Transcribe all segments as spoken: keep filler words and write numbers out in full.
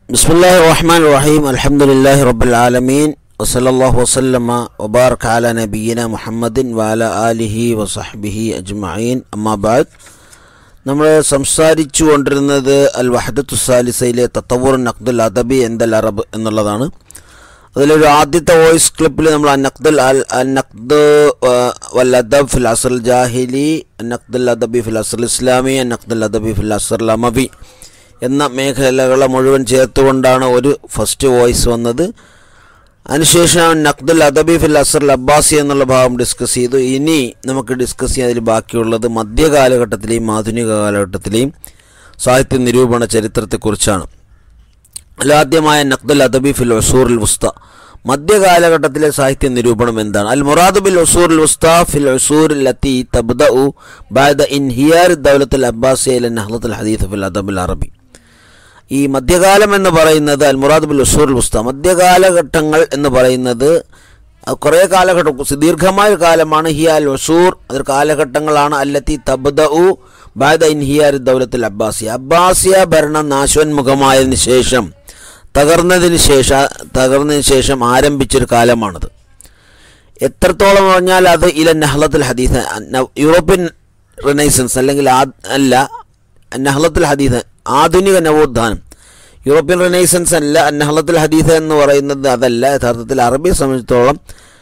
ബിസ്മില്ലാഹിർ റഹ്മാനിർ റഹീം. അൽഹംദുലില്ലാഹി റബ്ബിൽ ആലമീൻ. വസല്ലല്ലാഹു വസല്ലമ വബാറക അലാ നബിയിന മുഹമ്മദിൻ വഅലാ ആലിഹി വസഹ്ബിഹി അജ്മഈൻ. അമ്മാ ബഅദ്. നമ്മൾ സംസാരിച്ചു കൊണ്ടിരുന്നത് അൽ വഹദത്തു സാലിസയിലെ തത്തവ്വുർ നഖ്ദുൽ അദബി ഇൻദൽ അറബ് എന്നുള്ളതാണ്. അതിലൊരു ആദ്യത്തെ വോയിസ് ക്ലിപ്പിൽ നമ്മൾ നഖ്ദുൽ അൽ നഖ്ദ് വൽ അദബ് ഫിൽ അസ്ർ ജാഹിലി, നഖ്ദുൽ അദബി ഫിൽ അസ്ർ ഇസ്ലാമി, നഖ്ദുൽ അദബി ഫിൽ അസ്ർ അമവി എന്ന മേഖലകളെ മുഴുവൻ ചേർത്തുകൊണ്ടാണ് ഒരു ഫസ്റ്റ് വോയിസ് വന്നത്. അതിനുശേഷം നഖ്ദുൽ അദബി ഫിൽ അസ്ർ അബ്ബാസി എന്നുള്ള ഭാഗം ഡിസ്കസ് ചെയ്തു. ഇനി നമുക്ക് ഡിസ്കസ് ചെയ്യാൻ അതിൽ ബാക്കിയുള്ളത് മധ്യകാലഘട്ടത്തിലെയും ആധുനിക കാലഘട്ടത്തിലെയും സാഹിത്യ നിരൂപണ ചരിത്രത്തെക്കുറിച്ചാണ്. ആദ്യമായ നഖ്ദുൽ അദബി ഫിൽ ഉസൂറുൽ വുസ്ത, മധ്യകാലഘട്ടത്തിലെ സാഹിത്യ നിരൂപണം എന്താണ്? അൽ മുറാദു ബിൽ ഉസൂറുൽ വുസ്ത ഫിൽ ഉസൂറിൽ ലത്തി തബ്ദഉ ബഅദ ഇൻഹിയാർ ദൗലത്തുൽ അബ്ബാസിയ ഇല നഹ്ദത്തുൽ ഹദീസ് ഫിൽ അദബിൽ അറബി. ഈ മധ്യകാലം എന്ന് പറയുന്നത് അൽ മുറാദ് ബിൽ ഉസൂറുൽ വുസ്ത, മധ്യകാലഘട്ടങ്ങൾ എന്ന് പറയുന്നത് കുറേ കാലഘട്ടം, ദീർഘമായ കാലമാണ്. ഹിയ അൽ ഉസൂർ, അതൊരു കാലഘട്ടങ്ങളാണ്. അല്ലത്തി തബ്ദഉ ബഅദ ഇൻഹിയാർ ദൗലത്തുൽ അബ്ബാസിയ, അബ്ബാസിയ ഭരണം നാശോന്മുഖമായതിനു ശേഷം തകർന്നതിന് ശേഷം തകർന്നതിന് ശേഷം ആരംഭിച്ചൊരു കാലമാണത്. എത്രത്തോളം പറഞ്ഞാൽ അത് ഇല നഹ്ലത്തുൽ ഹദീസ്, യൂറോപ്യൻ റിനൈസൻസ് അല്ലെങ്കിൽ അല്ല നഹ്ലത്തുൽ ഹദീസ്, ആധുനിക നവോത്ഥാനം. യൂറോപ്യൻ റിനൈസൻസ് അല്ല, നഹ്ലത്തുൽ ഹദീസ് എന്ന് പറയുന്നത് അതല്ല. യഥാർത്ഥത്തിൽ അറബിയെ സംബന്ധിച്ചിടത്തോളം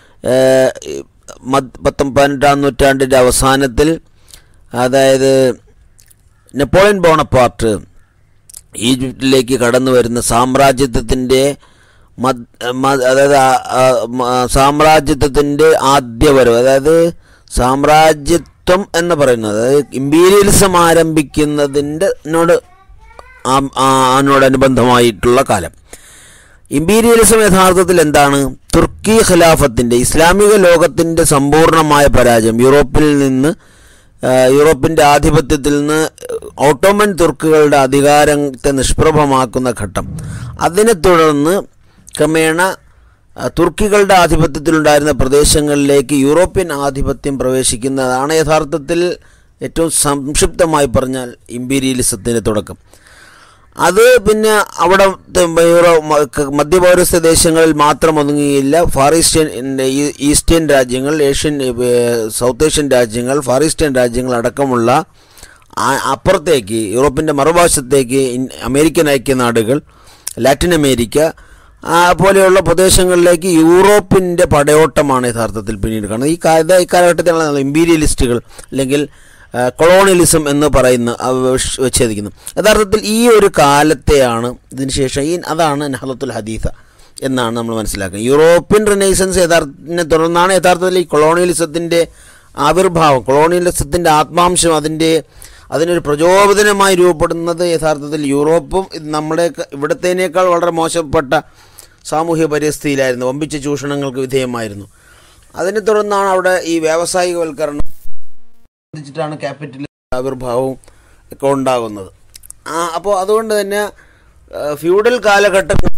പത്തൊമ്പ പതിനെട്ടാം നൂറ്റാണ്ടിൻ്റെ അവസാനത്തിൽ, അതായത് നെപ്പോളിയൻ ബോണപ്പാർട്ട് ഈജിപ്തിലേക്ക് കടന്നു വരുന്ന സാമ്രാജ്യത്വത്തിൻ്റെ അതായത് സാമ്രാജ്യത്വത്തിൻ്റെ ആദ്യവരവ്, അതായത് സാമ്രാജ്യത്വം എന്ന് പറയുന്നത്, അതായത് ഇമ്പീരിയലിസം ആരംഭിക്കുന്നതിൻ്റെ നോട് അതിനോടനുബന്ധമായിട്ടുള്ള കാലം. ഇമ്പീരിയലിസം യഥാർത്ഥത്തിൽ എന്താണ്? തുർക്കി ഖിലാഫത്തിൻ്റെ, ഇസ്ലാമിക ലോകത്തിൻ്റെ സമ്പൂർണ്ണമായ പരാജയം, യൂറോപ്പിൽ നിന്ന് യൂറോപ്പിൻ്റെ ആധിപത്യത്തിൽ നിന്ന് ഓട്ടോമൻ തുർക്കുകളുടെ അധികാരത്തെ നിഷ്പ്രഭമാക്കുന്ന ഘട്ടം. അതിനെ തുടർന്ന് ക്രമേണ തുർക്കികളുടെ ആധിപത്യത്തിലുണ്ടായിരുന്ന പ്രദേശങ്ങളിലേക്ക് യൂറോപ്യൻ ആധിപത്യം പ്രവേശിക്കുന്നതാണ് യഥാർത്ഥത്തിൽ ഏറ്റവും സംക്ഷിപ്തമായി പറഞ്ഞാൽ ഇമ്പീരിയലിസത്തിൻ്റെ തുടക്കം. അത് പിന്നെ അവിടെ യൂറോ മധ്യപൗരസ്ത്യ ദേശങ്ങളിൽ മാത്രം ഒതുങ്ങിയില്ല. ഫാർ ഈസ്റ്റേൺ ഈസ്റ്റേൺ രാജ്യങ്ങൾ, ഏഷ്യൻ സൗത്ത് ഏഷ്യൻ രാജ്യങ്ങൾ, ഫാർ ഈസ്റ്റേൺ രാജ്യങ്ങൾ അടക്കമുള്ള അപ്പുറത്തേക്ക് യൂറോപ്പിൻ്റെ മറുവശത്തേക്ക് അമേരിക്കൻ ഐക്യനാടുകൾ, ലാറ്റിൻ അമേരിക്ക പോലെയുള്ള പ്രദേശങ്ങളിലേക്ക് യൂറോപ്പിൻ്റെ പടയോട്ടമാണ് യഥാർത്ഥത്തിൽ പിന്നീട് കാണുന്നത്. ഈ കാല ഈ കാലഘട്ടത്തിലാണ് ഇമ്പീരിയലിസ്റ്റുകൾ അല്ലെങ്കിൽ കൊളോണിയലിസം എന്ന് പറയുന്ന വിച്ഛേദിക്കുന്നു. യഥാർത്ഥത്തിൽ ഈ ഒരു കാലത്തെയാണ് ഇതിന് ശേഷം ഈ അതാണ് നഹ്ലത്തുൽ ഹദീസ എന്നാണ് നമ്മൾ മനസ്സിലാക്കുന്നത്. യൂറോപ്യൻ റിനൈസൻസ് യഥാർത്ഥത്തിനെ തുടർന്നാണ് യഥാർത്ഥത്തിൽ ഈ കൊളോണിയലിസത്തിൻ്റെ ആവിർഭാവം, കൊളോണിയലിസത്തിൻ്റെ ആത്മാംശം, അതിൻ്റെ അതിനൊരു പ്രചോദനമായി രൂപപ്പെടുന്നത്. യഥാർത്ഥത്തിൽ യൂറോപ്പും നമ്മുടെ ഇവിടത്തേനേക്കാൾ വളരെ മോശപ്പെട്ട സാമൂഹ്യ പരിസ്ഥിതിയിലായിരുന്നു, വമ്പിച്ച ചൂഷണങ്ങൾക്ക് വിധേയമായിരുന്നു. അതിനെ തുടർന്നാണ് അവിടെ ഈ വ്യാവസായികവൽക്കരണം ാണ് ക്യാപിറ്റൽ ആവിർഭാവവും ഒക്കെ ഉണ്ടാകുന്നത്. ആ അപ്പോൾ അതുകൊണ്ട് തന്നെ ഫ്യൂഡൽ കാലഘട്ടത്തിൽ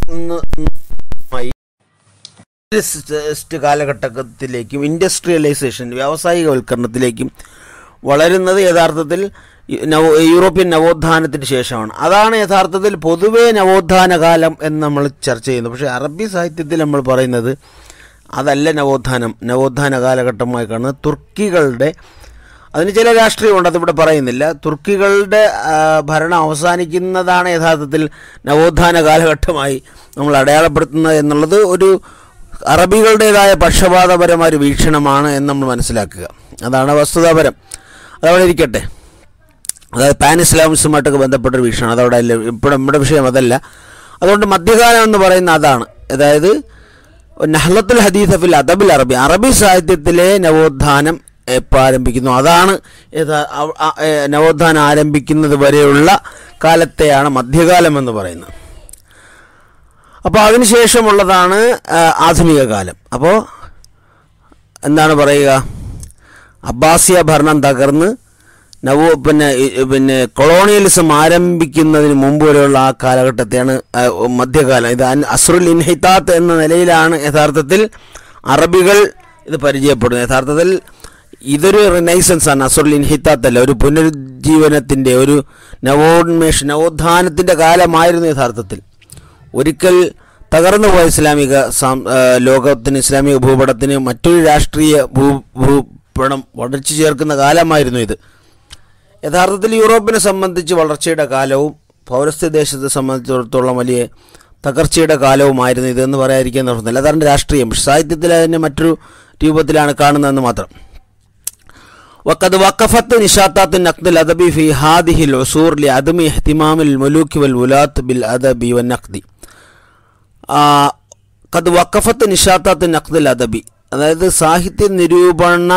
കാലഘട്ടത്തിലേക്കും ഇൻഡസ്ട്രിയലൈസേഷൻ, വ്യാവസായികവൽക്കരണത്തിലേക്കും വളരുന്നത് യഥാർത്ഥത്തിൽ നവ യൂറോപ്യൻ നവോത്ഥാനത്തിന് ശേഷമാണ്. അതാണ് യഥാർത്ഥത്തിൽ പൊതുവേ നവോത്ഥാന കാലം എന്ന് നമ്മൾ ചർച്ച ചെയ്യുന്നത്. പക്ഷേ അറബി സാഹിത്യത്തിൽ നമ്മൾ പറയുന്നത് അതല്ല നവോത്ഥാനം. നവോത്ഥാന കാലഘട്ടമായി കാണുന്നത് തുർക്കികളുടെ, അതിന് ചില രാഷ്ട്രീയമുണ്ട്, അതിവിടെ പറയുന്നില്ല. തുർക്കികളുടെ ഭരണം അവസാനിക്കുന്നതാണ് യഥാർത്ഥത്തിൽ നവോത്ഥാന കാലഘട്ടമായി നമ്മൾ അടയാളപ്പെടുത്തുന്നത് എന്നുള്ളത് ഒരു അറബികളുടേതായ പക്ഷപാതപരമായ ഒരു വീക്ഷണമാണ് എന്ന് നമ്മൾ മനസ്സിലാക്കുക. അതാണ് വസ്തുതാപരം. അതവിടെ ഇരിക്കട്ടെ. അതായത് പാൻ ഇസ്ലാമിസമായിട്ടൊക്കെ ബന്ധപ്പെട്ടൊരു വീക്ഷണം, അതവിടെ അല്ല. ഇപ്പോൾ നമ്മുടെ വിഷയം അതല്ല. അതുകൊണ്ട് മധ്യകാലം എന്ന് പറയുന്ന അതാണ്. അതായത് നഹ്ലത്തുൽ ഹദീസ് ഫിൽ അദബിൽ അറബി, അറബി സാഹിത്യത്തിലെ നവോത്ഥാനം എപ്പോൾ ആരംഭിക്കുന്നു അതാണ് നവോത്ഥാനം ആരംഭിക്കുന്നത് വരെയുള്ള കാലത്തെയാണ് മധ്യകാലം എന്ന് പറയുന്നത്. അപ്പോൾ അതിനുശേഷമുള്ളതാണ് ആധുനിക കാലം. അപ്പോൾ എന്താണ് പറയുക? അബ്ബാസിയ ഭരണം തകർന്ന് നവോ പിന്നെ പിന്നെ കൊളോണിയലിസം ആരംഭിക്കുന്നതിന് മുമ്പ് വരെയുള്ള ആ കാലഘട്ടത്തെയാണ് മധ്യകാലം. ഇത് അസ്റുൽ ഇൻഹിതാത്ത് എന്ന നിലയിലാണ് യഥാർത്ഥത്തിൽ അറബികൾ ഇത് പരിചയപ്പെടുന്നത്. യഥാർത്ഥത്തിൽ ഇതൊരു റിനൈസൻസ് ആണ്, അസ്റുൽ ഇൻഹിതാത്ത് അല്ല, ഒരു പുനരുജ്ജീവനത്തിൻ്റെ, ഒരു നവോന്മേഷ നവോത്ഥാനത്തിൻ്റെ കാലമായിരുന്നു യഥാർത്ഥത്തിൽ. ഒരിക്കൽ തകർന്നു പോയ ഇസ്ലാമിക ലോകത്തിന്, ഇസ്ലാമിക ഭൂപടത്തിന് മറ്റൊരു രാഷ്ട്രീയ ഭൂ ഭൂപടം വളർച്ച ചേർക്കുന്ന കാലമായിരുന്നു ഇത്. യഥാർത്ഥത്തിൽ യൂറോപ്പിനെ സംബന്ധിച്ച് വളർച്ചയുടെ കാലവും പൗരസ്ത്യ ദേശത്തെ സംബന്ധിച്ചിടത്തോളം വലിയ തകർച്ചയുടെ കാലവുമായിരുന്നു ഇതെന്ന് പറയാതിരിക്കാൻ നിർത്തുന്നില്ല. അതാണ് രാഷ്ട്രീയം. പക്ഷെ സാഹിത്യത്തിൽ അതിനെ മറ്റൊരു രൂപത്തിലാണ് കാണുന്നതെന്ന് മാത്രം. വഖദ് വഖഫത്ത് നിഷാത്താത്ത് നഖ്ദ് അദബി ഫി ഹാദിഹിൽ ഉസൂർ ലിഅദമി ഇഹ്തിമാമിൽ മുലൂകി വൽ വുലാത്ത് ബിൽ അദബി വൻ നഖ്ദി. ഖദ് വഖഫത്ത് നിഷാത്താത്ത് നഖ്ദ് അദബി, അതായത് സാഹിത്യ നിരൂപണ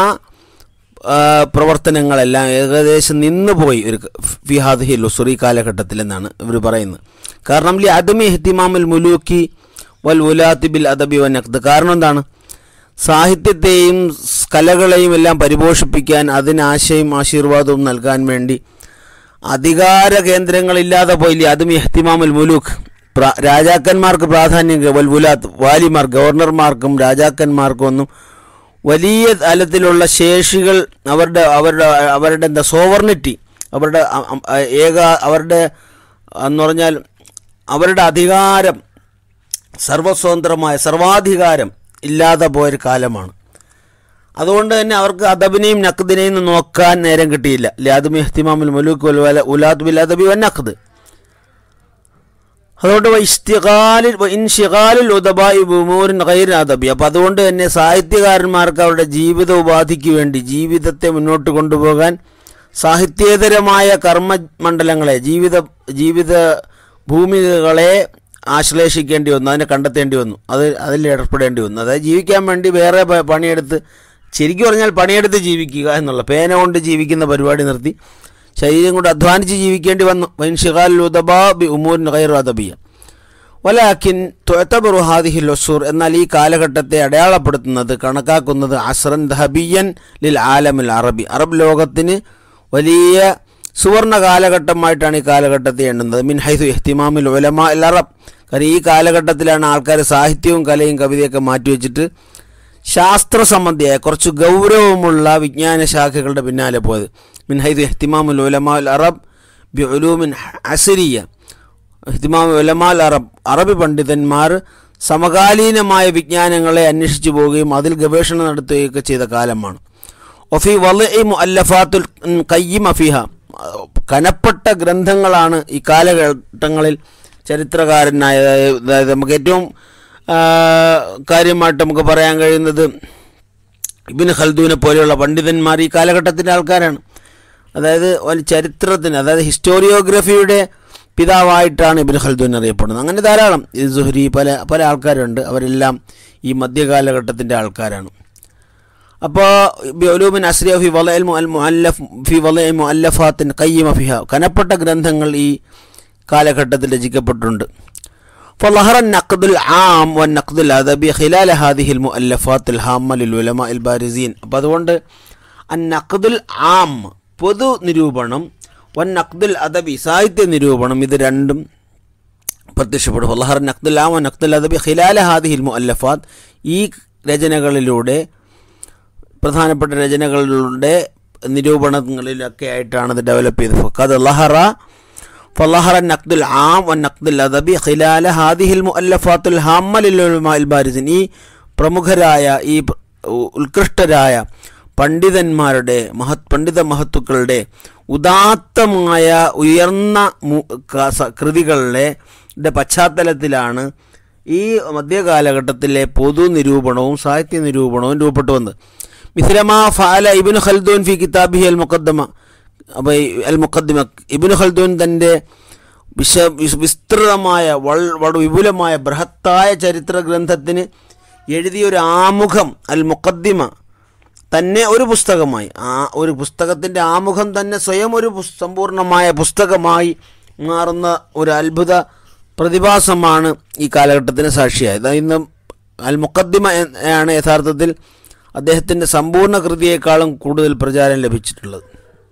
പ്രവർത്തനങ്ങളെല്ലാം ഏകദേശം നിന്നുപോയി ഒരു ഫി ഹാദിഹിൽ ഉസൂർ, ഈ കാലഘട്ടത്തിൽ എന്നാണ് ഇവർ പറയുന്നത്. കാരണം ലി അദമി ഇഹ്തിമാമിൽ മുലൂകി വൽ വുലാത്ത് ബിൽ അദബി വൻ നഖ്ദ്. കാരണം എന്താണ്? സാഹിത്യത്തെയും കലകളെയും എല്ലാം പരിപോഷിപ്പിക്കാൻ, അതിന് ആശയും ആശീർവാദവും നൽകാൻ വേണ്ടി അധികാര കേന്ദ്രങ്ങളില്ലാതെ പോയില്ലേ. അതും ഇഹ്തിമാമുൽ മുലൂക്ക്, രാജാക്കന്മാർക്ക് പ്രാധാന്യം, വൽ വുലാത്ത് വാലിമാർ, ഗവർണർമാർക്കും രാജാക്കന്മാർക്കും ഒന്നും വലിയ തലത്തിലുള്ള ശേഷികൾ, അവരുടെ അവരുടെ അവരുടെ എന്താ സോവർണിറ്റി, അവരുടെ ഏക അവരുടെ എന്ന് പറഞ്ഞാൽ അവരുടെ അധികാരം, സർവസ്വതന്ത്രമായ സർവാധികാരം ഇല്ലാതെ പോയൊരു കാലമാണ്. അതുകൊണ്ട് തന്നെ അവർക്ക് അദബിനെയും നഖ്ദിനെയും നോക്കാൻ നേരം കിട്ടിയില്ല. ലാദുമി ഇഹ്തിമാമുൽ മുലൂക്ക് വൽ ഉലാത്ത് ബിൽ അദബി വൻ നഖ്ദ്. അതുകൊണ്ട് ഇസ്തിഗാലിൽ ഇൻഷിഗാലിൽ ഉദബാഇ ബിഉമൂരിൻ ഗൈർ അദബി. അപ്പോൾ അതുകൊണ്ട് തന്നെ സാഹിത്യകാരന്മാർക്ക് അവരുടെ ജീവിത ഉപാധിക്ക് വേണ്ടി, ജീവിതത്തെ മുന്നോട്ട് കൊണ്ടുപോകാൻ സാഹിത്യേതരമായ കർമ്മമണ്ഡലങ്ങളെ, ജീവിത ജീവിത ഭൂമികകളെ ആശ്ലേഷിക്കേണ്ടി വന്നു, അതിനെ കണ്ടെത്തേണ്ടി വന്നു, അത് അതിൽ ഏർപ്പെടേണ്ടി വന്നു. അതായത് ജീവിക്കാൻ വേണ്ടി വേറെ പണിയെടുത്ത്, ശരിക്കും പറഞ്ഞാൽ പണിയെടുത്ത് ജീവിക്കുക എന്നുള്ള, പേന കൊണ്ട് ജീവിക്കുന്ന പരിപാടി നിർത്തി ശരീരം കൊണ്ട് അധ്വാനിച്ച് ജീവിക്കേണ്ടി വന്നു. വൻഷിഗാൽ ഉദബാ ബി ഉമൂരിൻ ഗൈർ അദബിയ വലാകിൻ തുഅതബറു ഹാദിഹിൽ ഉസൂർ. എന്നാൽ ഈ കാലഘട്ടത്തെ അടയാളപ്പെടുത്തുന്നത്, കണക്കാക്കുന്നത് അസ്റൻ ദഹബിയൻ ലിൽ ആലമിൽ അറബി, അറബ് ലോകത്തിന് വലിയ സുവർണ കാലഘട്ടമായിട്ടാണ് ഈ കാലഘട്ടത്തെ എണ്ണുന്നത്. മിൻ ഹൈസു ഇഹ്തിമാമിൽ ഉലമാ അൽ അറബ്. കാരണം ഈ കാലഘട്ടത്തിലാണ് ആൾക്കാർ സാഹിത്യവും കലയും കവിതയൊക്കെ മാറ്റിവെച്ചിട്ട് ശാസ്ത്ര സംബന്ധിയായ കുറച്ച് ഗൗരവമുള്ള വിജ്ഞാന ശാഖകളുടെ പിന്നാലെ പോയത്. മിൻ ഹൈസു ഇഹ്തിമാമുൽ ഉലമാ അൽ അറബ് ബി ഉലൂമിൻ അസ്രിയ. ഇഹ്തിമാം ഉലമാ അൽ അറബ്, അറബി പണ്ഡിതന്മാർ സമകാലീനമായ വിജ്ഞാനങ്ങളെ അന്വേഷിച്ചു പോവുകയും അതിൽ ഗവേഷണം നടത്തുകയൊക്കെ ചെയ്ത കാലമാണ്. ഒഫി വലഇ മുഅല്ലഫാത്തുൽ ഖയ്യിമ ഫിഹ. കനപ്പെട്ട ഗ്രന്ഥങ്ങളാണ് ഈ കാലഘട്ടങ്ങളിൽ ചരിത്രകാരനായ, അതായത് നമുക്ക് ഏറ്റവും കാര്യമായിട്ട് നമുക്ക് പറയാൻ കഴിയുന്നത് ഇബ്നു ഖൽദൂനെ പോലെയുള്ള പണ്ഡിതന്മാർ ഈ കാലഘട്ടത്തിൻ്റെ ആൾക്കാരാണ്. അതായത് ചരിത്രത്തിന്, അതായത് ഹിസ്റ്റോറിയോഗ്രഫിയുടെ പിതാവായിട്ടാണ് ഇബ്നു ഖൽദൂൻ അറിയപ്പെടുന്നത്. അങ്ങനെ ധാരാളം, സുഹ്രി, പല പല ആൾക്കാരുണ്ട്. അവരെല്ലാം ഈ മധ്യകാലഘട്ടത്തിൻ്റെ ആൾക്കാരാണ്. അപ്പോൾ ഉലൂമിൻ അസ്രിയ ഫി വലഇൽ മുഅല്ലഫ് ഫി വലഇ മുഅല്ലഫാത്തിൻ ഖയ്യിമ ഫിഹ, കനപ്പെട്ട ഗ്രന്ഥങ്ങൾ ഈ കാലഘട്ടത്തിൽ രചിക്കപ്പെട്ടിട്ടുണ്ട്. ഫളഹറ നഖ്ദുൽ ആം വൻ നഖ്ദുൽ അദബി ഖിലാല ഹാദിഹിൽ മുഅല്ലഫാത്തിൽ ഹാമ്മ ലിൽ ഉലമാഇൽ ബാരിസീൻ. അപ്പോൾ അതുകൊണ്ട് അൻ നഖ്ദുൽ ആം, പൊതു നിരൂപണം, വൻ നഖ്ദുൽ അദബി, സാഹിത്യ നിരൂപണം, ഇത് രണ്ടും പ്രത്യക്ഷപ്പെടും. ഫളഹറ നഖ്ദുൽ ആം വൻ നഖ്ദുൽ അദബി ഖിലാല ഹാദിഹിൽ മുഅല്ലഫാത്ത്, ഈ രചനകളിലൂടെ, പ്രധാനപ്പെട്ട രചനകളുടെ നിരൂപണങ്ങളിലൊക്കെ ആയിട്ടാണ് ഇത് ഡെവലപ്പ് ചെയ്തത്. ഫഖദ് ലഹറ ഫലഹറ നഖ്ദുൽ ആം വൻ നഖ്ദുൽ അദബി ഖിലാല ഹാദിഹിൽ മുഅല്ലഫാത്തുൽ ഹാമ്മ ലിൽ ഉലമാഇൽ ബാരിസിൻ. ഈ പ്രമുഖരായ, ഈ ഉത്കൃഷ്ടരായ പണ്ഡിതന്മാരുടെ, മഹത് പണ്ഡിത മഹത്തുക്കളുടെ ഉദാത്തമായ ഉയർന്ന കൃതികളുടെ പശ്ചാത്തലത്തിലാണ് ഈ മധ്യകാലഘട്ടത്തിലെ പൊതു നിരൂപണവും സാഹിത്യ നിരൂപണവും രൂപപ്പെട്ടു വന്നത്. മിസ്ലമാ ഫഅല ഇബ്നു ഖൽദൂൻ ഫി കിതാബിഹി അൽ മുഖദ്ദമ. അപ്പോൾ അൽ മുഖദ്ദിമ, ഇബ്നു ഖൽദൂൻ തൻ്റെ വിശ വിസ്തൃതമായ വളരെ വിപുലമായ ബൃഹത്തായ ചരിത്ര ഗ്രന്ഥത്തിന് എഴുതിയൊരു ആമുഖം, അൽ മുഖദ്ദിമ, തന്നെ ഒരു പുസ്തകമായി, ആ ഒരു പുസ്തകത്തിൻ്റെ ആമുഖം തന്നെ സ്വയം ഒരു സമ്പൂർണമായ പുസ്തകമായി മാറുന്ന ഒരു അത്ഭുത പ്രതിഭാസമാണ് ഈ കാലഘട്ടത്തിന് സാക്ഷിയായത്. ഇന്ന് അൽ മുഖദ്ദിമ ആണ് യഥാർത്ഥത്തിൽ അദ്ദേഹത്തിൻ്റെ സമ്പൂർണ്ണ കൃതിയേക്കാളും കൂടുതൽ പ്രചാരം ലഭിച്ചിട്ടുള്ളത്.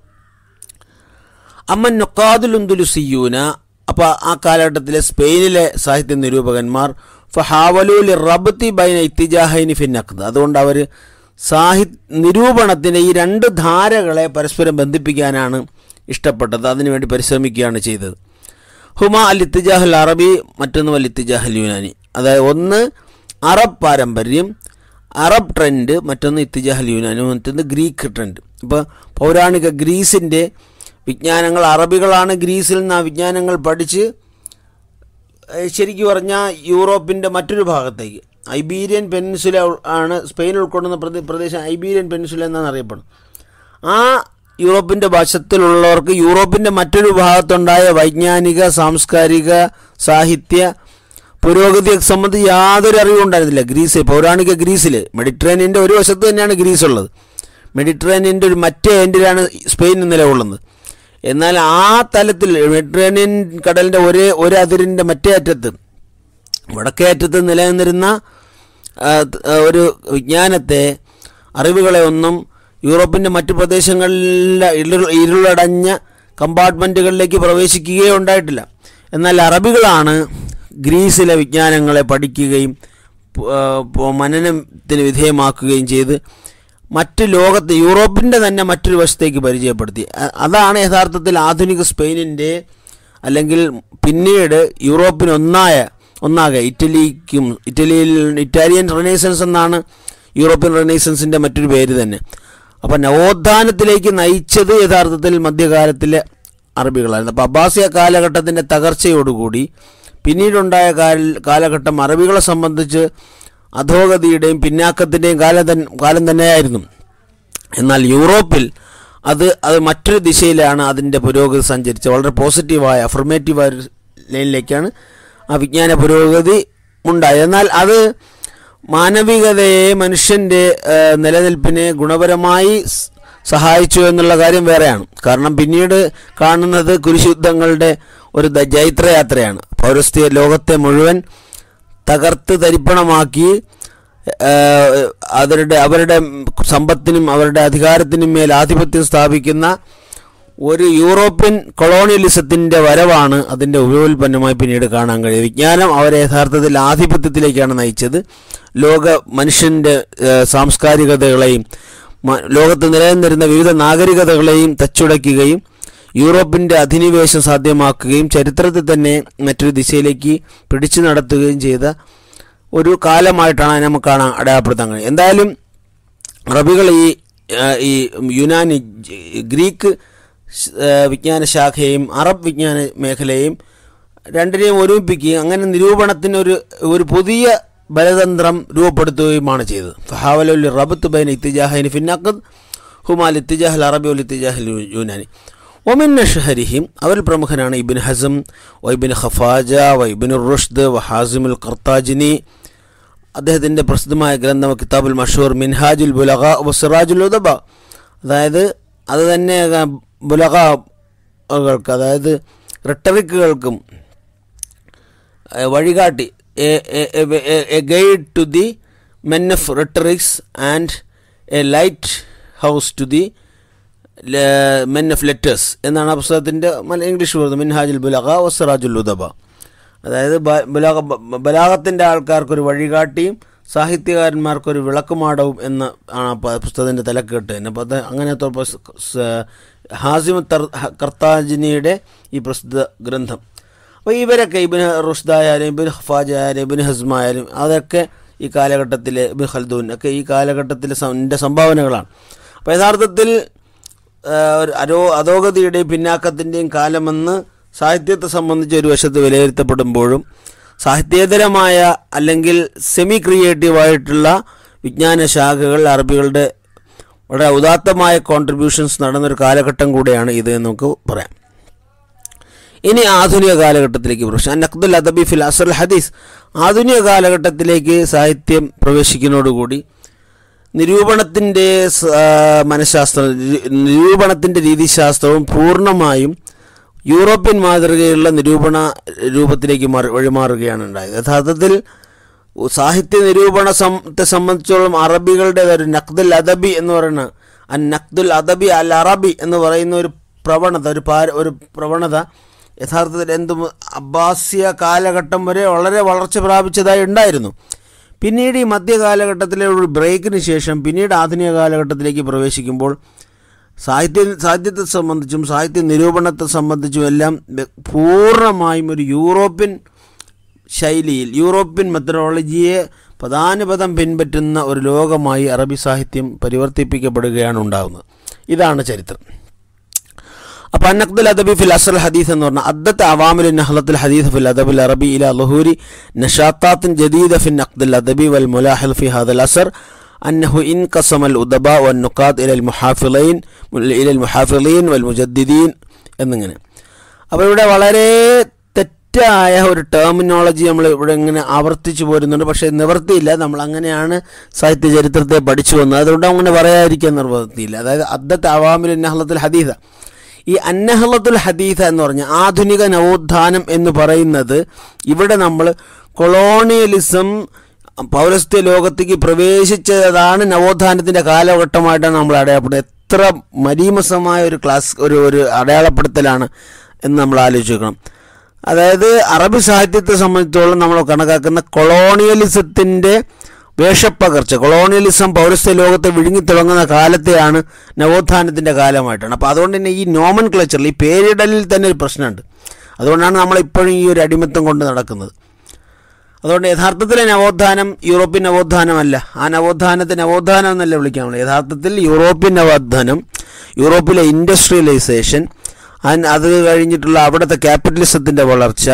അമ്മൻ നുഖാദുൽ അന്ദലുസിയൂന. അപ്പോൾ ആ കാലഘട്ടത്തിലെ സ്പെയിനിലെ സാഹിത്യ നിരൂപകന്മാർ ഫഹാവലു ലിറബ്തി ബൈന ഇത്തിജാഹൈനി ഫി നഖ്ദ്. അതുകൊണ്ട് അവർ സാഹിത്യ നിരൂപണത്തിൻ്റെ ഈ രണ്ട് ധാരകളെ പരസ്പരം ബന്ധിപ്പിക്കാനാണ് ഇഷ്ടപ്പെട്ടത്, അതിനുവേണ്ടി പരിശ്രമിക്കുകയാണ് ചെയ്തത്. ഹുമ അൽ ഇത്തിജാഹുൽ അറബി, മറ്റൊന്ന് വൽ ഇത്തിജാഹുൽ യുനാനി. അതായത് ഒന്ന് അറബ് പാരമ്പര്യം, അറബ് ട്രെൻഡ്, മറ്റൊന്ന് ഇത്തിജാഹുൽ യുനാനി, മറ്റൊന്ന് ഗ്രീക്ക് ട്രെൻഡ്. ഇപ്പോൾ പൗരാണിക ഗ്രീസിൻ്റെ വിജ്ഞാനങ്ങൾ, അറബികളാണ് ഗ്രീസിൽ നിന്ന് ആ വിജ്ഞാനങ്ങൾ പഠിച്ച് ശരിക്കും പറഞ്ഞാൽ യൂറോപ്പിൻ്റെ മറ്റൊരു ഭാഗത്തേക്ക്, ഐബീരിയൻ പെനിൻസുല ആണ് സ്പെയിൻ ഉൾക്കൊള്ളുന്ന പ്രദേ പ്രദേശം ഐബീരിയൻ പെനിൻസുല എന്നാണ് അറിയപ്പെടുന്നത്. ആ യൂറോപ്പിൻ്റെ വശത്തിലുള്ളവർക്ക് യൂറോപ്പിൻ്റെ മറ്റൊരു ഭാഗത്തുണ്ടായ വൈജ്ഞാനിക, സാംസ്കാരിക, സാഹിത്യ പുരോഗതിയെ സംബന്ധിച്ച് യാതൊരു അറിവും ഉണ്ടായിരുന്നില്ല. ഗ്രീസ്, പൗരാണിക ഗ്രീസിൽ മെഡിറ്ററേനിയൻ്റെ ഒരു വശത്ത് തന്നെയാണ് ഗ്രീസ് ഉള്ളത്. മെഡിറ്ററേനിയൻ്റെ ഒരു മറ്റേ എൻഡിലാണ് സ്പെയിൻ നിലകൊള്ളുന്നത്. എന്നാൽ ആ തലത്തിൽ മെഡിറ്ററേനിയൻ കടലിൻ്റെ ഒരേ ഒരു അതിരിൻ്റെ മറ്റേ അറ്റത്ത്, വടക്കേ അറ്റത്ത് നിലനിന്നിരുന്ന ഒരു വിജ്ഞാനത്തെ, അറിവുകളെ ഒന്നും യൂറോപ്പിൻ്റെ മറ്റു പ്രദേശങ്ങളിലെ ഇരുളടഞ്ഞ കമ്പാർട്ട്മെൻറ്റുകളിലേക്ക് പ്രവേശിക്കുകയോ ഉണ്ടായിട്ടില്ല. എന്നാൽ അറബികളാണ് ഗ്രീസിലെ വിജ്ഞാനങ്ങളെ പഠിക്കുകയും മനനത്തിന് വിധേയമാക്കുകയും ചെയ്ത് മറ്റ് ലോകത്ത് യൂറോപ്പിൻ്റെ തന്നെ മറ്റൊരു വശത്തേക്ക് പരിചയപ്പെടുത്തി. അതാണ് യഥാർത്ഥത്തിൽ ആധുനിക സ്പെയിനിൻ്റെ, അല്ലെങ്കിൽ പിന്നീട് യൂറോപ്പിനൊന്നായ ഒന്നാകെ ഇറ്റലിക്കും, ഇറ്റലിയിൽ ഇറ്റാലിയൻ റെനേസൻസ് എന്നാണ് യൂറോപ്യൻ റെനേസൻസിൻ്റെ മറ്റൊരു പേര് തന്നെ. അപ്പോൾ നവോത്ഥാനത്തിലേക്ക് നയിച്ചത് യഥാർത്ഥത്തിൽ മധ്യകാലത്തിലെ അറബികളായിരുന്നു. അപ്പോൾ അബ്ബാസിയ കാലഘട്ടത്തിൻ്റെ തകർച്ചയോടുകൂടി പിന്നീടുണ്ടായ കാലഘട്ടം അറബികളെ സംബന്ധിച്ച് അധോഗതിയുടെയും പിന്നാക്കത്തിൻ്റെയും കാലം കാലം തന്നെയായിരുന്നു. എന്നാൽ യൂറോപ്പിൽ അത് അത് മറ്റൊരു ദിശയിലാണ് അതിൻ്റെ പുരോഗതി സഞ്ചരിച്ചത്. വളരെ പോസിറ്റീവായ, അഫർമേറ്റീവായ ലൈനിലേക്കാണ് ആ വിജ്ഞാന പുരോഗതി ഉണ്ടായത്. എന്നാൽ അത് മാനവികതയെ, മനുഷ്യൻ്റെ നിലനിൽപ്പിനെ ഗുണപരമായി സഹായിച്ചു എന്നുള്ള കാര്യം വേറെയാണ്. കാരണം പിന്നീട് കാണുന്നത് കുരിശുദ്ധങ്ങളുടെ ഒരു ജൈത്രയാത്രയാണ്. പൗരസ്ത്യ ലോകത്തെ മുഴുവൻ തകർത്ത് തരിപ്പണമാക്കി അവരുടെ അവരുടെ സമ്പത്തിനും അവരുടെ അധികാരത്തിനും മേൽ ആധിപത്യം സ്ഥാപിക്കുന്ന ഒരു യൂറോപ്യൻ കൊളോണിയലിസത്തിൻ്റെ വരവാണ് അതിൻ്റെ ഉപോൽപ്പന്നമായി പിന്നീട് കാണാൻ കഴിയുന്നത്. വിജ്ഞാനം അവരെ യഥാർത്ഥത്തിൽ ആധിപത്യത്തിലേക്കാണ് നയിച്ചത്. ലോക മനുഷ്യൻ്റെ സാംസ്കാരികതകളെയും ലോകത്ത് നിലനിന്നിരുന്ന വിവിധ നാഗരികതകളെയും തച്ചുടയ്ക്കുകയും യൂറോപ്പിൻ്റെ അധിനിവേശം സാധ്യമാക്കുകയും ചരിത്രത്തിൽ തന്നെ മറ്റൊരു ദിശയിലേക്ക് പിടിച്ചു നടത്തുകയും ചെയ്ത ഒരു കാലമായിട്ടാണ് നമുക്ക് കാണാൻ അടയാളപ്പെടുത്താൻ കഴിയും. എന്തായാലും അറബികൾ ഈ ഈ യുനാനി, ഗ്രീക്ക് വിജ്ഞാന ശാഖയെയും അറബ് വിജ്ഞാന മേഖലയെയും രണ്ടിനെയും ഒരുമിപ്പിക്കുകയും അങ്ങനെ നിരൂപണത്തിനൊരു ഒരു പുതിയ ബലതന്ത്രം രൂപപ്പെടുത്തുകയുമാണ് ചെയ്തത്. ഫഹാവലുൽ റബ്ത്ത് ബൈന ഇത്തിജാഹൈനി ഫിന്നഖദ് ഹുമാൽ ഇത്തിജാഹൽ അറബി വൽ ഇത്തിജാഹൽ യുനാനി. ഒമിൻ ഷഹരിഹിം, അവരിൽ പ്രമുഖനാണ് ഇബ്ൻ ഹസം, വൈബിൻ ഖഫാജ, വൈബിൻ റുഷ്ദ്, വഹാസിമുൽ ഖർത്താജിനി. അദ്ദേഹത്തിൻ്റെ പ്രസിദ്ധമായ ഗ്രന്ഥം കിതാബുൽ മഷൂർ മിൻഹാജുൽ ബുലഗ വസിറാജുൽ ഉദബ. അതായത് അത് തന്നെ ബുലഗകൾക്ക്, അതായത് റിട്ടറിക്കുകൾക്കും വഴികാട്ടി, a guide to the men of rhetorics and a lighthouse to the men of letters എന്നാണ് ആ പുസ്തകത്തിൻ്റെ ഇംഗ്ലീഷ് പറയുന്നത്. മിൻഹാജുൽ ബുലഗ വസിറാജുൽ ഉദബ. അതായത് ബലാഗ ബലാഗത്തിൻ്റെ ആൾക്കാർക്കൊരു വഴികാട്ടിയും സാഹിത്യകാരന്മാർക്കൊരു വിളക്കുമാടവും എന്ന ആണ് ആ പുസ്തകത്തിൻ്റെ തലക്കെട്ട് തന്നെ. അപ്പോൾ അത് അങ്ങനത്തെ ഹാസിം ഖർത്താജിനിയുടെ ഈ പ്രസിദ്ധ ഗ്രന്ഥം. അപ്പോൾ ഇവരൊക്കെ ഇബ്നു റുഷ്ദ് ആയാലും ഇബ്നു ഖഫാജ ആയാലും ഇബ്നു ഹസ്മ ആയാലും അതൊക്കെ ഈ കാലഘട്ടത്തിലെ ഇബ്നു ഖൽദൂൻ ഒക്കെ ഈ കാലഘട്ടത്തിലെ എൻ്റെ സംഭാവനകളാണ്. അപ്പോൾ യഥാർത്ഥത്തിൽ അരോ അധോഗതിയുടെയും പിന്നാക്കത്തിൻ്റെയും കാലമെന്ന് സാഹിത്യത്തെ സംബന്ധിച്ച് ഒരു വശത്ത് വിലയിരുത്തപ്പെടുമ്പോഴും സാഹിത്യേതരമായ അല്ലെങ്കിൽ സെമി ക്രിയേറ്റീവായിട്ടുള്ള വിജ്ഞാന ശാഖകൾ അറബികളുടെ വളരെ ഉദാത്തമായ കോൺട്രിബ്യൂഷൻസ് നടന്നൊരു കാലഘട്ടം കൂടെയാണ് ഇത് എന്ന് നമുക്ക് പറയാം. ഇനി ആധുനിക കാലഘട്ടത്തിലേക്ക് പ്രവേശിക്കാം. നഖ്ദുൽ അദബി ഫിൽ അസ്ർ ഹദീസ്. ആധുനിക കാലഘട്ടത്തിലേക്ക് സാഹിത്യം പ്രവേശിക്കുന്നതോടുകൂടി നിരൂപണത്തിൻ്റെ മനഃശാസ്ത്രം, നിരൂപണത്തിൻ്റെ രീതിശാസ്ത്രവും പൂർണ്ണമായും യൂറോപ്യൻ മാതൃകയിലുള്ള നിരൂപണ രൂപത്തിലേക്ക് മാറി വഴിമാറുകയാണ് ഉണ്ടായത്. യഥാർത്ഥത്തിൽ സാഹിത്യ നിരൂപണത്തെ സംബന്ധിച്ചോളം അറബികളുടെ ഒരു നഖ്ദുൽ അദബി എന്ന് പറയുന്ന ആ നഖ്ദുൽ അദബി അൽ അറബി എന്ന് പറയുന്ന ഒരു പ്രവണത, ഒരു പാര ഒരു പ്രവണത യഥാർത്ഥത്തിൽ എന്തും അബ്ബാസിയ കാലഘട്ടം വരെ വളരെ വളർച്ച പ്രാപിച്ചതായി ഉണ്ടായിരുന്നു. പിന്നീട് ഈ മധ്യകാലഘട്ടത്തിലെ ഒരു ബ്രേക്കിന് ശേഷം പിന്നീട് ആധുനിക കാലഘട്ടത്തിലേക്ക് പ്രവേശിക്കുമ്പോൾ സാഹിത്യ സാഹിത്യത്തെ സംബന്ധിച്ചും സാഹിത്യ നിരൂപണത്തെ സംബന്ധിച്ചും എല്ലാം പൂർണ്ണമായും ഒരു യൂറോപ്യൻ ശൈലിയിൽ യൂറോപ്യൻ മെത്തഡോളജിയെ പ്രധാനപദം പിൻപറ്റുന്ന ഒരു ലോകമായി അറബി സാഹിത്യം പരിവർത്തിപ്പിക്കപ്പെടുകയാണ് ഉണ്ടാകുന്നത്. ഇതാണ് ചരിത്രം. അപ്പോൾ അന്നഖ്ദുൽ അദബി ഫിൽ അസ്ർ ഹദീസ് എന്ന് പറഞ്ഞാൽ അദ്ദത്ത് അവാമിൽ നഹ്ലത്തുൽ ഹദീസ് ഫിൽ അദബിൽ അറബി ഇല ളുഹൂരി നഷാത്താത്തിൻ ജദീദ ഫിൽ നഖ്ദുൽ അദബി വൽ മുലാഹിൽ ഫി ഹാദൽ അസ്ർ أنه انقسم الأدباء والنقاد إلى المحافظين إلى المحافظين والمجددين എന്നിങ്ങനെ. അപ്പോൾ ഇവിടെ വളരെ തെറ്റായ ഒരു ടെർമിനോളജി നമ്മൾ ഇവിടെ ഇങ്ങനെ ആവർത്തിച്ചു പോരുന്നുണ്ട്. പക്ഷേ നിവൃത്തിയില്ല, നമ്മൾ അങ്ങനെയാണ് സാഹിത്യ ചരിത്രത്തെ പഠിച്ചു വന്നത്, അതുകൊണ്ട് അങ്ങനെ പറയാതിരിക്കാൻ നിവൃത്തിയില്ല. അതായത് അദ്ദത്ത് അവാമിൽ നഹ്ലത്തുൽ ഹദീസ, ഈ അന്നഹ്ലത്തുൽ ഹദീസ എന്ന് പറഞ്ഞാൽ ആധുനിക നവോത്ഥാനം എന്ന് പറയുന്നത് ഇവിടെ നമ്മൾ കൊളോണിയലിസം പൗരസ്ത്യ ലോകത്തേക്ക് പ്രവേശിച്ചതാണ് നവോത്ഥാനത്തിൻ്റെ കാലഘട്ടമായിട്ടാണ് നമ്മൾ അടയാളപ്പെടുന്നത്. എത്ര മരീമസമായ ഒരു ക്ലാസ് ഒരു ഒരു അടയാളപ്പെടുത്തലാണ് എന്ന് നമ്മൾ ആലോചിച്ച് നോക്കണം. അതായത് അറബി സാഹിത്യത്തെ സംബന്ധിച്ചോളം നമ്മൾ കണക്കാക്കുന്ന കൊളോണിയലിസത്തിൻ്റെ വേഷപ്പകർച്ച, കൊളോണിയലിസം പൗരസ്ത്യ ലോകത്തെ വിഴുങ്ങിത്തുടങ്ങുന്ന കാലത്തെയാണ് നവോത്ഥാനത്തിൻ്റെ കാലമായിട്ടാണ്. അപ്പോൾ അതുകൊണ്ട് തന്നെ ഈ നോമൻ ക്ലച്ചറിൽ ഈ പേരിടലിൽ തന്നെ ഒരു പ്രശ്നമുണ്ട്. അതുകൊണ്ടാണ് നമ്മളിപ്പോഴും ഈ ഒരു അടിമത്തം കൊണ്ട് നടക്കുന്നത്. അതുകൊണ്ട് യഥാർത്ഥത്തിലെ നവോത്ഥാനം യൂറോപ്യൻ നവോത്ഥാനമല്ല. ആ നവോത്ഥാനത്തെ നവോത്ഥാനം എന്നല്ല വിളിക്കാൻ പറ്റില്ല. യഥാർത്ഥത്തിൽ യൂറോപ്യൻ നവോത്ഥാനം, യൂറോപ്പിലെ ഇൻഡസ്ട്രിയലൈസേഷൻ, അത് കഴിഞ്ഞിട്ടുള്ള അവിടുത്തെ ക്യാപിറ്റലിസത്തിൻ്റെ വളർച്ച,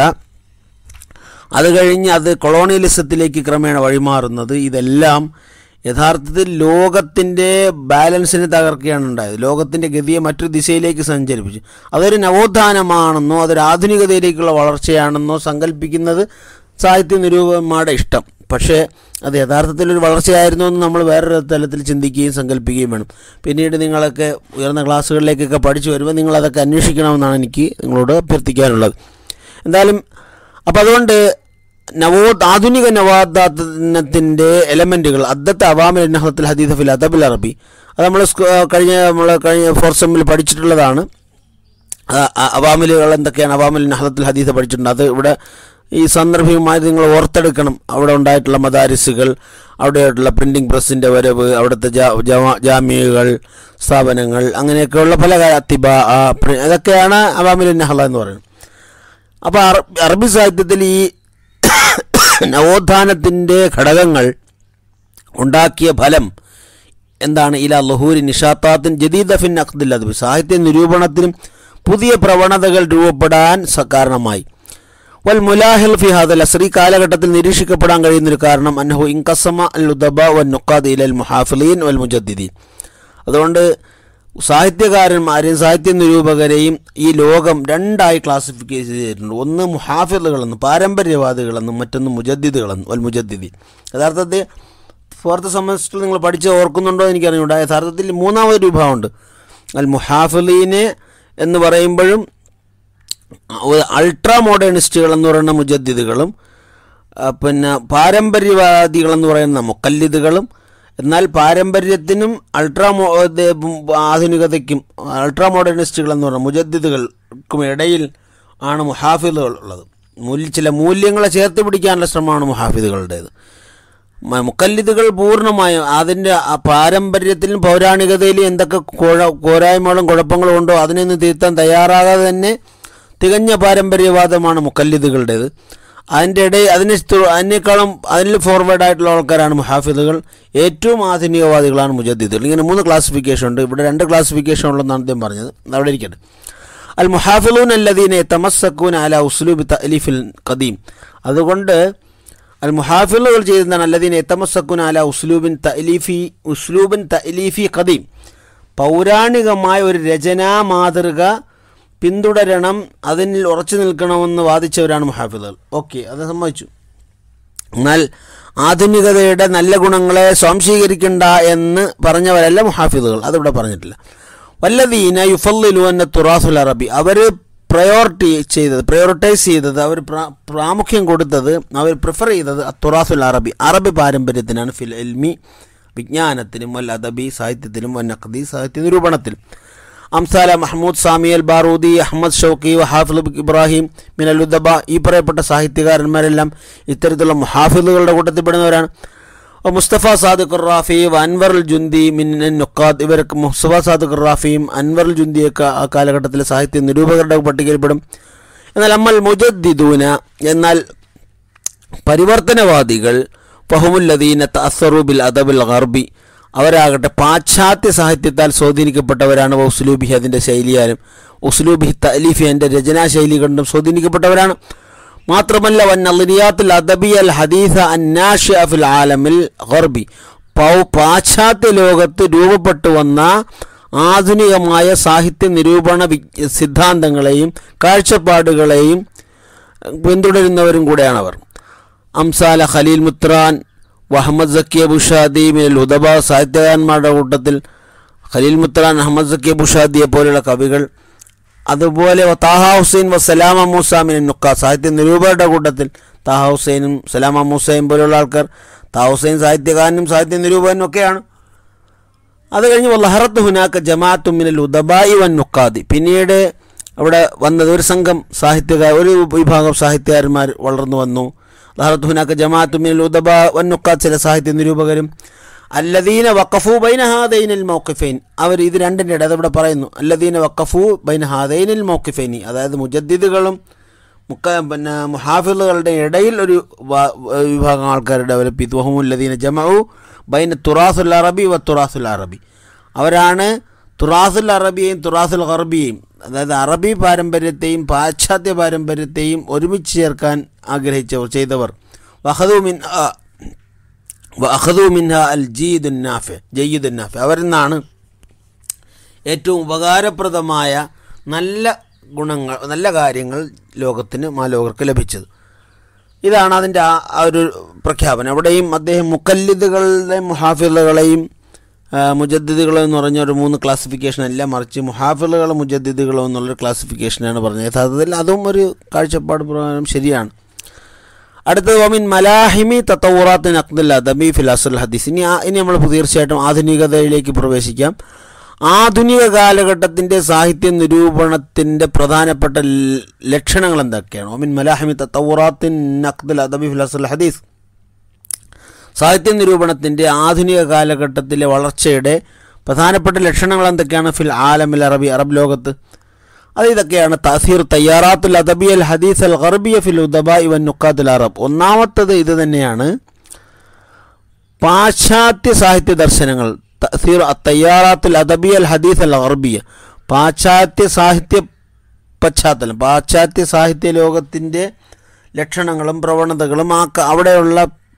അത് കഴിഞ്ഞ് അത് കൊളോണിയലിസത്തിലേക്ക് ക്രമേണ വഴിമാറുന്നത്, ഇതെല്ലാം യഥാർത്ഥത്തിൽ ലോകത്തിൻ്റെ ബാലൻസിനെ തകർക്കുകയാണ് ഉണ്ടായത്. ലോകത്തിൻ്റെ ഗതിയെ മറ്റൊരു ദിശയിലേക്ക് സഞ്ചരിപ്പിച്ചു. അതൊരു നവോത്ഥാനമാണെന്നോ അതൊരു ആധുനികതയിലേക്കുള്ള വളർച്ചയാണെന്നോ സങ്കല്പിക്കുന്നത് സാഹിത്യ നിരൂപകന്മാരുടെ ഇഷ്ടം. പക്ഷേ അത് യഥാർത്ഥത്തിലൊരു വളർച്ചയായിരുന്നു എന്ന് നമ്മൾ വേറൊരു തലത്തിൽ ചിന്തിക്കുകയും സങ്കല്പിക്കുകയും വേണം. പിന്നീട് നിങ്ങളൊക്കെ ഉയർന്ന ക്ലാസ്സുകളിലേക്കൊക്കെ പഠിച്ചു വരുമ്പോൾ നിങ്ങളതൊക്കെ അന്വേഷിക്കണമെന്നാണ് എനിക്ക് നിങ്ങളോട് അഭ്യർത്ഥിക്കാനുള്ളത്. എന്തായാലും അപ്പോൾ അതുകൊണ്ട് നവോ ആധുനിക നവോത്ഥാനത്തിൻ്റെ എലമെൻറ്റുകൾ അദ്ദത്ത് അവാമിൽ നഹ്ലത്തുൽ ഹദീസ് ഫിൽ അദബിൽ അറബി, അത് നമ്മൾ കഴിഞ്ഞ നമ്മൾ കഴിഞ്ഞ ഫോർത്ത് സെമ്മിൽ പഠിച്ചിട്ടുള്ളതാണ്. അവാമിലുകൾ എന്തൊക്കെയാണ്, അവാമിൽ നഹ്ലത്തുൽ ഹദീസ് പഠിച്ചിട്ടുണ്ട്. അത് ഇവിടെ ഈ സന്ദർഭവുമായി നിങ്ങൾ ഓർത്തെടുക്കണം. അവിടെ ഉണ്ടായിട്ടുള്ള മദാരിസുകൾ, അവിടെയായിട്ടുള്ള പ്രിൻറ്റിംഗ് പ്രസ്സിൻ്റെ വരവ്, അവിടുത്തെ ജാമ്യകൾ, സ്ഥാപനങ്ങൾ, അങ്ങനെയൊക്കെയുള്ള പല അത്തിബ, അതൊക്കെയാണ് അവാമിൽ നഹ്ല എന്ന് പറയുന്നത്. അപ്പോൾ അറബി സാഹിത്യത്തിൽ ഈ നവോത്ഥാനത്തിൻ്റെ ഘടകങ്ങൾ ഉണ്ടാക്കിയ ഫലം എന്താണ്? ഇല ളുഹൂരി നിഷാത്താത്തിൻ ജദീദ ഫിൻ നഖ്ദിൽ അദ്ബി, സാഹിത്യ നിരൂപണത്തിനും പുതിയ പ്രവണതകൾ രൂപപ്പെടാൻ കാരണമായി. വൽ മുലാഹിൽ ഫി ഹാദൽ അസ്ർ, ഈ കാലഘട്ടത്തിൽ നിരീക്ഷിക്കപ്പെടാൻ കഴിയുന്നൊരു കാരണം അന്നഹു ഇൻകസമ അൽ ഉദബ വൻ നുഖാദ് ഇലൽ മുഹാഫിലീൻ വൽ മുജദ്ദിദീൻ. അതുകൊണ്ട് സാഹിത്യകാരന്മാരെയും സാഹിത്യ നിരൂപകരെയും ഈ ലോകം രണ്ടായി ക്ലാസിഫിക്കൈ ചെയ്തിട്ടുണ്ട്. ഒന്ന് മുഹാഫിളുകളെന്നും പാരമ്പര്യവാദികളെന്നും മറ്റൊന്ന് മുജദ്ദിദുകളെന്നും. വൽ മുജദ്ദിദീൻ യഥാർത്ഥത്തിൽ ഫോർത്ത് സെമസ്റ്ററിൽ നിങ്ങൾ പഠിച്ച് ഓർക്കുന്നുണ്ടോ എനിക്കറിഞ്ഞൂടാ. യഥാർത്ഥത്തിൽ മൂന്നാമതൊരു വിഭാഗമുണ്ട്. അൽ മുഹാഫിലീനെ എന്ന് പറയുമ്പോഴും അൾട്രാ മോഡേണിസ്റ്റുകൾ എന്ന് പറയുന്ന മുജദ്ദിദുകളും പിന്നെ പാരമ്പര്യവാദികളെന്ന് പറയുന്ന മുഖല്ലിദുകളും, എന്നാൽ പാരമ്പര്യത്തിനും അൾട്രാ മോ ആധുനികതയ്ക്കും അൾട്രാ മോഡേണിസ്റ്റുകൾ എന്ന് പറയുന്ന മുജദ്ദിദുകൾക്കും ഇടയിൽ ആണ് മുഹാഫിദുകൾ ഉള്ളത്. മൂല്യ ചില മൂല്യങ്ങളെ ചേർത്ത് പിടിക്കാനുള്ള ശ്രമമാണ് മുഹാഫിദുകളുടേത്. മുഖല്ലിദുകൾ പൂർണ്ണമായും അതിൻ്റെ ആ പാരമ്പര്യത്തിലും പൗരാണികതയിലും എന്തൊക്കെ പോരായ്മകളും കുഴപ്പങ്ങളും ഉണ്ടോ അതിനൊന്ന് തിരുത്താൻ തയ്യാറാകാതെ തന്നെ തികഞ്ഞ പാരമ്പര്യവാദമാണ് മുഖല്ലിദുകളുടേത്. അതിൻ്റെ ഇടയിൽ അതിന് അതിനേക്കാളും അതിൽ ഫോർവേഡായിട്ടുള്ള ആൾക്കാരാണ് മുഹാഫിദുകൾ. ഏറ്റവും ആധുനികവാദികളാണ് മുജദ്ദിദുകൾ. ഇങ്ങനെ മൂന്ന് ക്ലാസിഫിക്കേഷൻ ഉണ്ട്. ഇവിടെ രണ്ട് ക്ലാസിഫിക്കേഷൻ ഉള്ളതെന്നാണ് അദ്ദേഹം പറഞ്ഞത്. അവിടെ ഇരിക്കട്ടെ. അൽ മുഹാഫിദൂൻ അല്ലദീന തമസ്സക്കൂന അല ഉസ്ലൂബി തഅലീഫിൽ ഖദീം. അതുകൊണ്ട് അൽ മുഹാഫിളുകൾ ചെയ്തതാണ് അല്ലദീന തമസ്സക്കൂന അല ഉസ്ലൂബിൻ തഅലീഫി ഉസ്ലൂബിൻ തഅലീഫി ഖദീം, പൗരാണികമായ ഒരു രചനാ മാതൃക പിന്തുടരണം, അതിൽ ഉറച്ചു നിൽക്കണമെന്ന് വാദിച്ചവരാണ് മുഹാഫിളുകൾ. ഓക്കെ, അത് സമ്മതിച്ചു. എന്നാൽ ആധുനികതയുടെ നല്ല ഗുണങ്ങളെ സ്വാംശീകരിക്കണ്ട എന്ന് പറഞ്ഞവരല്ല മുഹാഫിളുകൾ. അതിവിടെ പറഞ്ഞിട്ടില്ല. വല്ലദീന യുഫല്ലിലുന തുറാസുൽ അറബി, അവർ പ്രയോറിറ്റി ചെയ്തത് പ്രയോറിറ്റൈസ് ചെയ്തത് അവർ പ്രാമുഖ്യം കൊടുത്തത് അവർ പ്രിഫർ ചെയ്തത് തുറാസുൽ അറബി, അറബി പാരമ്പര്യത്തിനാണ്. ഫിൽ ഇൽമി, വിജ്ഞാനത്തിനും, വൽ അദബി, സാഹിത്യത്തിനും, വൻ നഖ്ദി, സാഹിത്യ നിരൂപണത്തിലും. അംസാല Mahmoud Sami al Baroudi, Ahmed Shawqi, Hafez Ibrahim മിനൽ ഉദബ, ഈ പറയപ്പെട്ട സാഹിത്യകാരന്മാരെല്ലാം ഇത്തരത്തിലുള്ള മുഹാഫിദുകളുടെ കൂട്ടത്തിൽപ്പെടുന്നവരാണ്. മുസ്തഫ സാദിഖ് റാഫി അൻവർ അൽ ജുന്ദി മിൻ നുക്കാദ് ഇവർക്ക് മുസ്തഫ സാദിഖ് റാഫിയും അൻവർ അൽ ജുന്ദിയൊക്കെ ആ കാലഘട്ടത്തിലെ സാഹിത്യ നിരൂപകരുടെ പട്ടികയിൽപ്പെടും. എന്നാൽ അമ്മൽ മുജദ്ദിദൂന എന്നാൽ പരിവർത്തനവാദികൾ ഫഹുമുല്ലദീന തഅസ്സറു ബിൽ അദബിൽ ഗർബി അവരാകട്ടെ പാശ്ചാത്യ സാഹിത്യത്താൽ സ്വാധീനിക്കപ്പെട്ടവരാണ്. ഉസ്ലൂബിഹി അതിൻ്റെ ശൈലിയാലും ഉസ്ലൂബിഹി തഅലീഫി അതിൻ്റെ രചനാശൈലി കൊണ്ടും സ്വാധീനിക്കപ്പെട്ടവരാണ്. മാത്രമല്ല വന്നളിയാത്തുൽ അദബിയൽ ഹദീസ അന്നാഷിഅ ഫിൽ ആലമിൽ ഗർബി പാശ്ചാത്യ ലോകത്ത് രൂപപ്പെട്ടു വന്ന ആധുനികമായ സാഹിത്യ നിരൂപണ സിദ്ധാന്തങ്ങളെയും കാഴ്ചപ്പാടുകളെയും പിന്തുടരുന്നവരും കൂടെയാണ് അവർ. അംസാല ഖലീൽ മുത്രാൻ അഹമ്മദ് സക്കി അബുഷാദി മിനൽ ഹുദബ സാഹിത്യകാരന്മാരുടെ കൂട്ടത്തിൽ ഖലീൽ മുത്രാൻ, അഹമ്മദ് സക്കി അബുഷാദിയെ പോലെയുള്ള കവികൾ, അതുപോലെ താഹ ഹുസൈൻ വ സലാമ മൂസ മിനൻ നുക്ക സാഹിത്യ നിരൂപകരുടെ കൂട്ടത്തിൽ താഹ ഹുസൈനും സലാമ മൂസയും പോലെയുള്ള ആൾക്കാർ. താഹ ഹുസൈൻ സാഹിത്യകാരനും സാഹിത്യ നിരൂപകനും ഒക്കെയാണ്. അത് കഴിഞ്ഞ് വല്ലഹറത്ത് ഹുനാക്ക ജമാഅത്തു മിനൽ ഉദബായി വൻ നുക്കാദി പിന്നീട് അവിടെ വന്നത് ഒരു സംഘം സാഹിത്യകാർ ഒരു വിഭാഗം സാഹിത്യകാരന്മാർ വളർന്നു വന്നു. ലഹറത്ത് ഹുനാക്ക ജമാഅത്തു മിനൽ ഉദബാ വൻ നുക്കാദ് ചില സാഹിത്യ നിരൂപകരും. അല്ലദീന വഖഫു ബൈന ഹാദൈനിൽ മൗഖിഫൈൻ അവർ ഇത് രണ്ടിൻ്റെ ഇടയിൽ അതവിടെ പറയുന്നു. അല്ലദീന വഖഫു ബൈന ഹാദൈനിൽ മൗഖിഫൈനി അതായത് മുജദ്ദിദുകളും മുക്ക പിന്നെ മുഹാഫിളുകളുടെ ഇടയിൽ ഒരു വിഭാഗം ആൾക്കാർ ഡെവലപ്പ് ചെയ്തു. വഹുമുല്ലദീന ജമഉ ബൈന തുറാസുൽ അറബി വ തുറാസുൽ അറബി അവരാണ് തുറാസുൽ അറബിയെയും തുറാസുൽ ഗർബിയെയും അതായത് അറബി പാരമ്പര്യത്തെയും പാശ്ചാത്യ പാരമ്പര്യത്തെയും ഒരുമിച്ച് ചേർക്കാൻ ആഗ്രഹിച്ചവർ ചെയ്തവർ. വഖദു മിൻ വഅഖദു മിൻഹ അൽ ജീദുൻ നാഫി ജയ്യിദുൻ നാഫി അവരിൽ നിന്നാണ് ഏറ്റവും ഉപകാരപ്രദമായ നല്ല ഗുണങ്ങൾ നല്ല കാര്യങ്ങൾ ലോകത്തിന് മാലോകർക്ക് ലഭിച്ചത്. ഇതാണ് അതിൻ്റെ ആ ഒരു പ്രഖ്യാപനം. അവിടെയും അദ്ദേഹം മുക്കല്ലിദുകളുടെയും മുഹാഫിളുകളെയും മുജദ്ദിദുകളും എന്ന് പറഞ്ഞ ഒരു മൂന്ന് ക്ലാസിഫിക്കേഷൻ അല്ല, മറിച്ച് മുഹാഫിളുകളും മുജദ്ദിദുകളും എന്നുള്ളൊരു ക്ലാസിഫിക്കേഷനാണ് പറഞ്ഞത്. യഥാർത്ഥത്തിൽ അതും ഒരു കാഴ്ചപ്പാട് പ്രകാരം ശരിയാണ്. അടുത്തത് വമിൻ മലാഹിമി തത്തൗറാത്ത് നഖ്ദുൽ അദബി ഫിൽ അസ്ൽ ഹദീസ്. ഇനി ഇനി നമ്മൾ തീർച്ചയായിട്ടും ആധുനികതയിലേക്ക് പ്രവേശിക്കാം. ആധുനിക കാലഘട്ടത്തിൻ്റെ സാഹിത്യ നിരൂപണത്തിൻ്റെ പ്രധാനപ്പെട്ട ലക്ഷണങ്ങൾ എന്തൊക്കെയാണ്? വമിൻ മലാഹിമി തത്തൗറാത്ത് നഖ്ദുൽ അദബി ഫിൽ അസ്ൽ ഹദീസ് സാഹിത്യ നിരൂപണത്തിൻ്റെ ആധുനിക കാലഘട്ടത്തിലെ വളർച്ചയുടെ പ്രധാനപ്പെട്ട ലക്ഷണങ്ങൾ എന്തൊക്കെയാണ്? ഫിൽ ആലമിൽ അറബി അറബ് ലോകത്ത് അത് ഇതൊക്കെയാണ്. തഅസീർ തയ്യാറാത്തുൽ അദബി അൽ ഹദീസ് അൽ ഗർബിയ ഫിൽ ഉദബാഇ വൻ നുക്കാദുൽ അറബ്. ഒന്നാമത്തത് ഇത് തന്നെയാണ്, പാശ്ചാത്യ സാഹിത്യ ദർശനങ്ങൾ. തഅസീർ തയ്യാറാത്തുൽ അദബി അൽ ഹദീസ് അൽ ഗർബിയ പാശ്ചാത്യ സാഹിത്യ പശ്ചാത്തലം പാശ്ചാത്യ സാഹിത്യ ലോകത്തിൻ്റെ ലക്ഷണങ്ങളും പ്രവണതകളും ആ അവിടെയുള്ള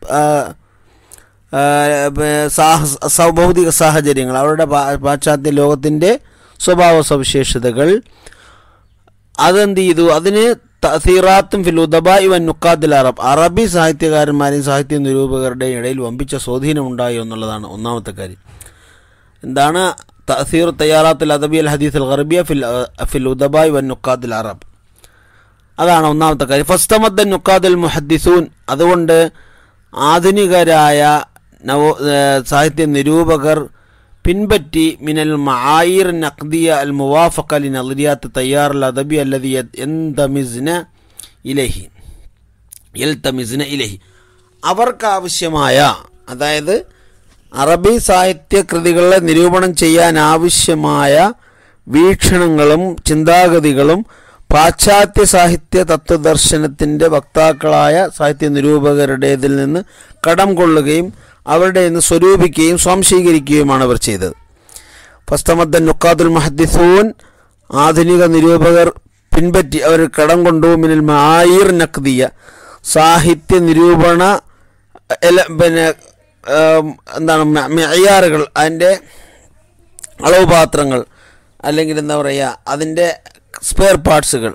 ഭൗതിക സാഹചര്യങ്ങൾ അവരുടെ പാശ്ചാത്യ ലോകത്തിൻ്റെ സ്വഭാവ സവിശേഷതകൾ അതെന്ത് ചെയ്തു? അതിന് തഅസീറാത്തും ഫിൽ ഉദബാഇ വൻ നുക്കാദിൽ അറബ് അറബി സാഹിത്യകാരന്മാരെയും സാഹിത്യ നിരൂപകരുടെയും ഇടയിൽ വമ്പിച്ച സ്വാധീനം ഉണ്ടായി എന്നുള്ളതാണ് ഒന്നാമത്തെ കാര്യം. എന്താണ് തഅസീർ തയ്യാറാത്തുൽ അദബി അൽ ഹദീസ് അൽ ഗർബിയ ഫിൽ ഫിൽ ഉദബാഇ വൻ നുക്കാദിൽ അറബ് അതാണ് ഒന്നാമത്തെ കാര്യം. ഫസ്തമദ്ദ നുക്കാദുൽ മുഹദ്ദിസൂൻ അതുകൊണ്ട് ആധുനികരായ നവ സാഹിത്യ നിരൂപകർ പിൻപറ്റി മിനൽ മആയിർ നഖ്ദിയ അൽ മുവാഫഖ ലി നളിയാത്ത് തയ്യാർ അൽ അദബി അല്ലദി യന്തമിസ്ന ഇലൈഹി യൽതമിസ്ന ഇലൈഹി അവർക്കാവശ്യമായ അതായത് അറബി സാഹിത്യ കൃതികളെ നിരൂപണം ചെയ്യാൻ ആവശ്യമായ വീക്ഷണങ്ങളും ചിന്താഗതികളും പാശ്ചാത്യ സാഹിത്യ തത്വദർശനത്തിൻ്റെ വക്താക്കളായ സാഹിത്യ നിരൂപകരുടേതിൽ നിന്ന് കടം കൊള്ളുകയും അവരുടെ നിന്ന് സ്വരൂപിക്കുകയും സ്വാംശീകരിക്കുകയുമാണ് അവർ ചെയ്തത്. ഫസ്തമദ്ദൻ നുക്കാദുൽ മുഹദ്ദിസൂൻ ആധുനിക നിരൂപകർ പിൻപറ്റി അവർ കടം കൊണ്ടു മിനൽ മആയിർ നഖ്ദിയ സാഹിത്യ നിരൂപണ പിന്നെ എന്താണ് മെഅയാറുകൾ അതിൻ്റെ അളവുപാത്രങ്ങൾ അല്ലെങ്കിൽ എന്താ പറയുക അതിൻ്റെ സ്പെയർ പാർട്സുകൾ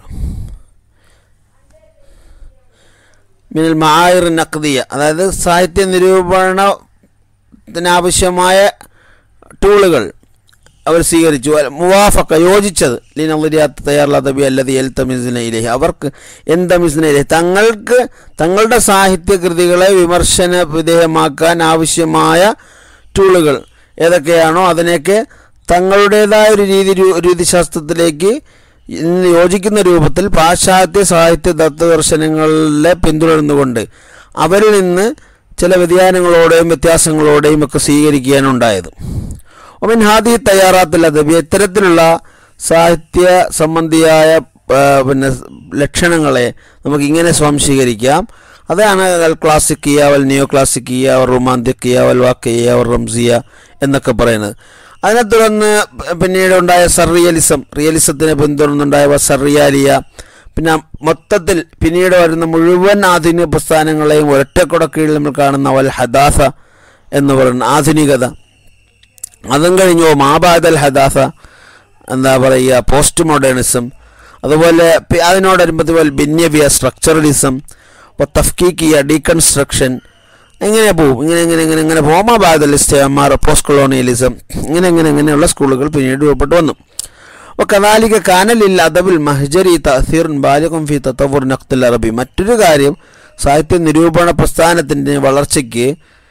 മിനൽ മആയിർ നഖ്ദിയ അതായത് സാഹിത്യ നിരൂപണത്തിനാവശ്യമായ ടൂളുകൾ അവർ സ്വീകരിച്ചു. മുവാഫഖ യോജിച്ചത് ലിനളിയാത്ത് തയ്യാർ അദബി അല്ലദി യൽതമിസ്ന ഇലൈഹി അവർക്ക് യന്തമിസ്ന ഇലൈഹി തങ്ങൾക്ക് തങ്ങളുടെ സാഹിത്യ കൃതികളെ വിമർശന വിധേയമാക്കാൻ ആവശ്യമായ ടൂളുകൾ ഏതൊക്കെയാണോ അതിനെയൊക്കെ തങ്ങളുടേതായ ഒരു രീതി രീതിശാസ്ത്രത്തിലേക്ക് യോജിക്കുന്ന രൂപത്തിൽ പാശ്ചാത്യ സാഹിത്യ തത്വദർശനങ്ങളെ പിന്തുടർന്നുകൊണ്ട് അവരിൽ നിന്ന് ചില വ്യതിയാനങ്ങളോടെയും വ്യത്യാസങ്ങളോടെയും ഒക്കെ സ്വീകരിക്കാനുണ്ടായത്. ഒമിൻ ഹാദി തയ്യാറാത്തിൽ അദബി ഇത്തരത്തിലുള്ള സാഹിത്യ സംബന്ധിയായ പിന്നെ ലക്ഷണങ്ങളെ നമുക്കിങ്ങനെ സ്വാംശീകരിക്കാം. അതാണ് അൽ ക്ലാസിക്കിയ വൽ നിയോ ക്ലാസിക്കിയ വൽ റൊമാന്തിക്കിയ വൽ വാക്കിയ വൽ റംസിയ എന്നൊക്കെ പറയുന്നത്. അതിനെ തുടർന്ന് പിന്നീട് ഉണ്ടായ സർറിയലിസം, റിയലിസത്തിനെ പിന്തുടർന്നുണ്ടായ സർറിയാലിയ, പിന്നെ മൊത്തത്തിൽ പിന്നീട് വരുന്ന മുഴുവൻ ആധുനിക പ്രസ്ഥാനങ്ങളെയും ഒരൊറ്റക്കുടക്കീഴിൽ നമ്മൾ കാണുന്ന വൽ ഹദാസ എന്ന് പറയുന്ന ആധുനികത. അതും കഴിഞ്ഞു മാബാദൽ ഹദാസ, എന്താ പറയുക, പോസ്റ്റ് മോഡേണിസം. അതുപോലെ അതിനോടനുബന്ധി ബിന്യവിയ സ്ട്രക്ചറലിസം, തഫ്കീക്കിയ ഡീകൺസ്ട്രക്ഷൻ. എങ്ങനെ പോവും, ഇങ്ങനെ ഇങ്ങനെ ഇങ്ങനെ ഇങ്ങനെ പോകും. മാബാദൽ ഇസ്തിഅമാർ, പോസ്റ്റ് കൊളോണിയലിസം, ഇങ്ങനെ ഇങ്ങനെ ഇങ്ങനെയുള്ള സ്കൂളുകൾ പിന്നീട് രൂപപ്പെട്ടു വന്നു. വകദാലിക കാന ലിൽ അദബിൽ മഹ്ജരി തഅസീറുൻ ബാലിഗുൻ ഫീ തതവ്വുർ നഖ്തുൽ അറബി. മറ്റൊരു കാര്യം, സാഹിത്യ നിരൂപണ പ്രസ്ഥാനത്തിൻ്റെ വളർച്ചയ്ക്ക്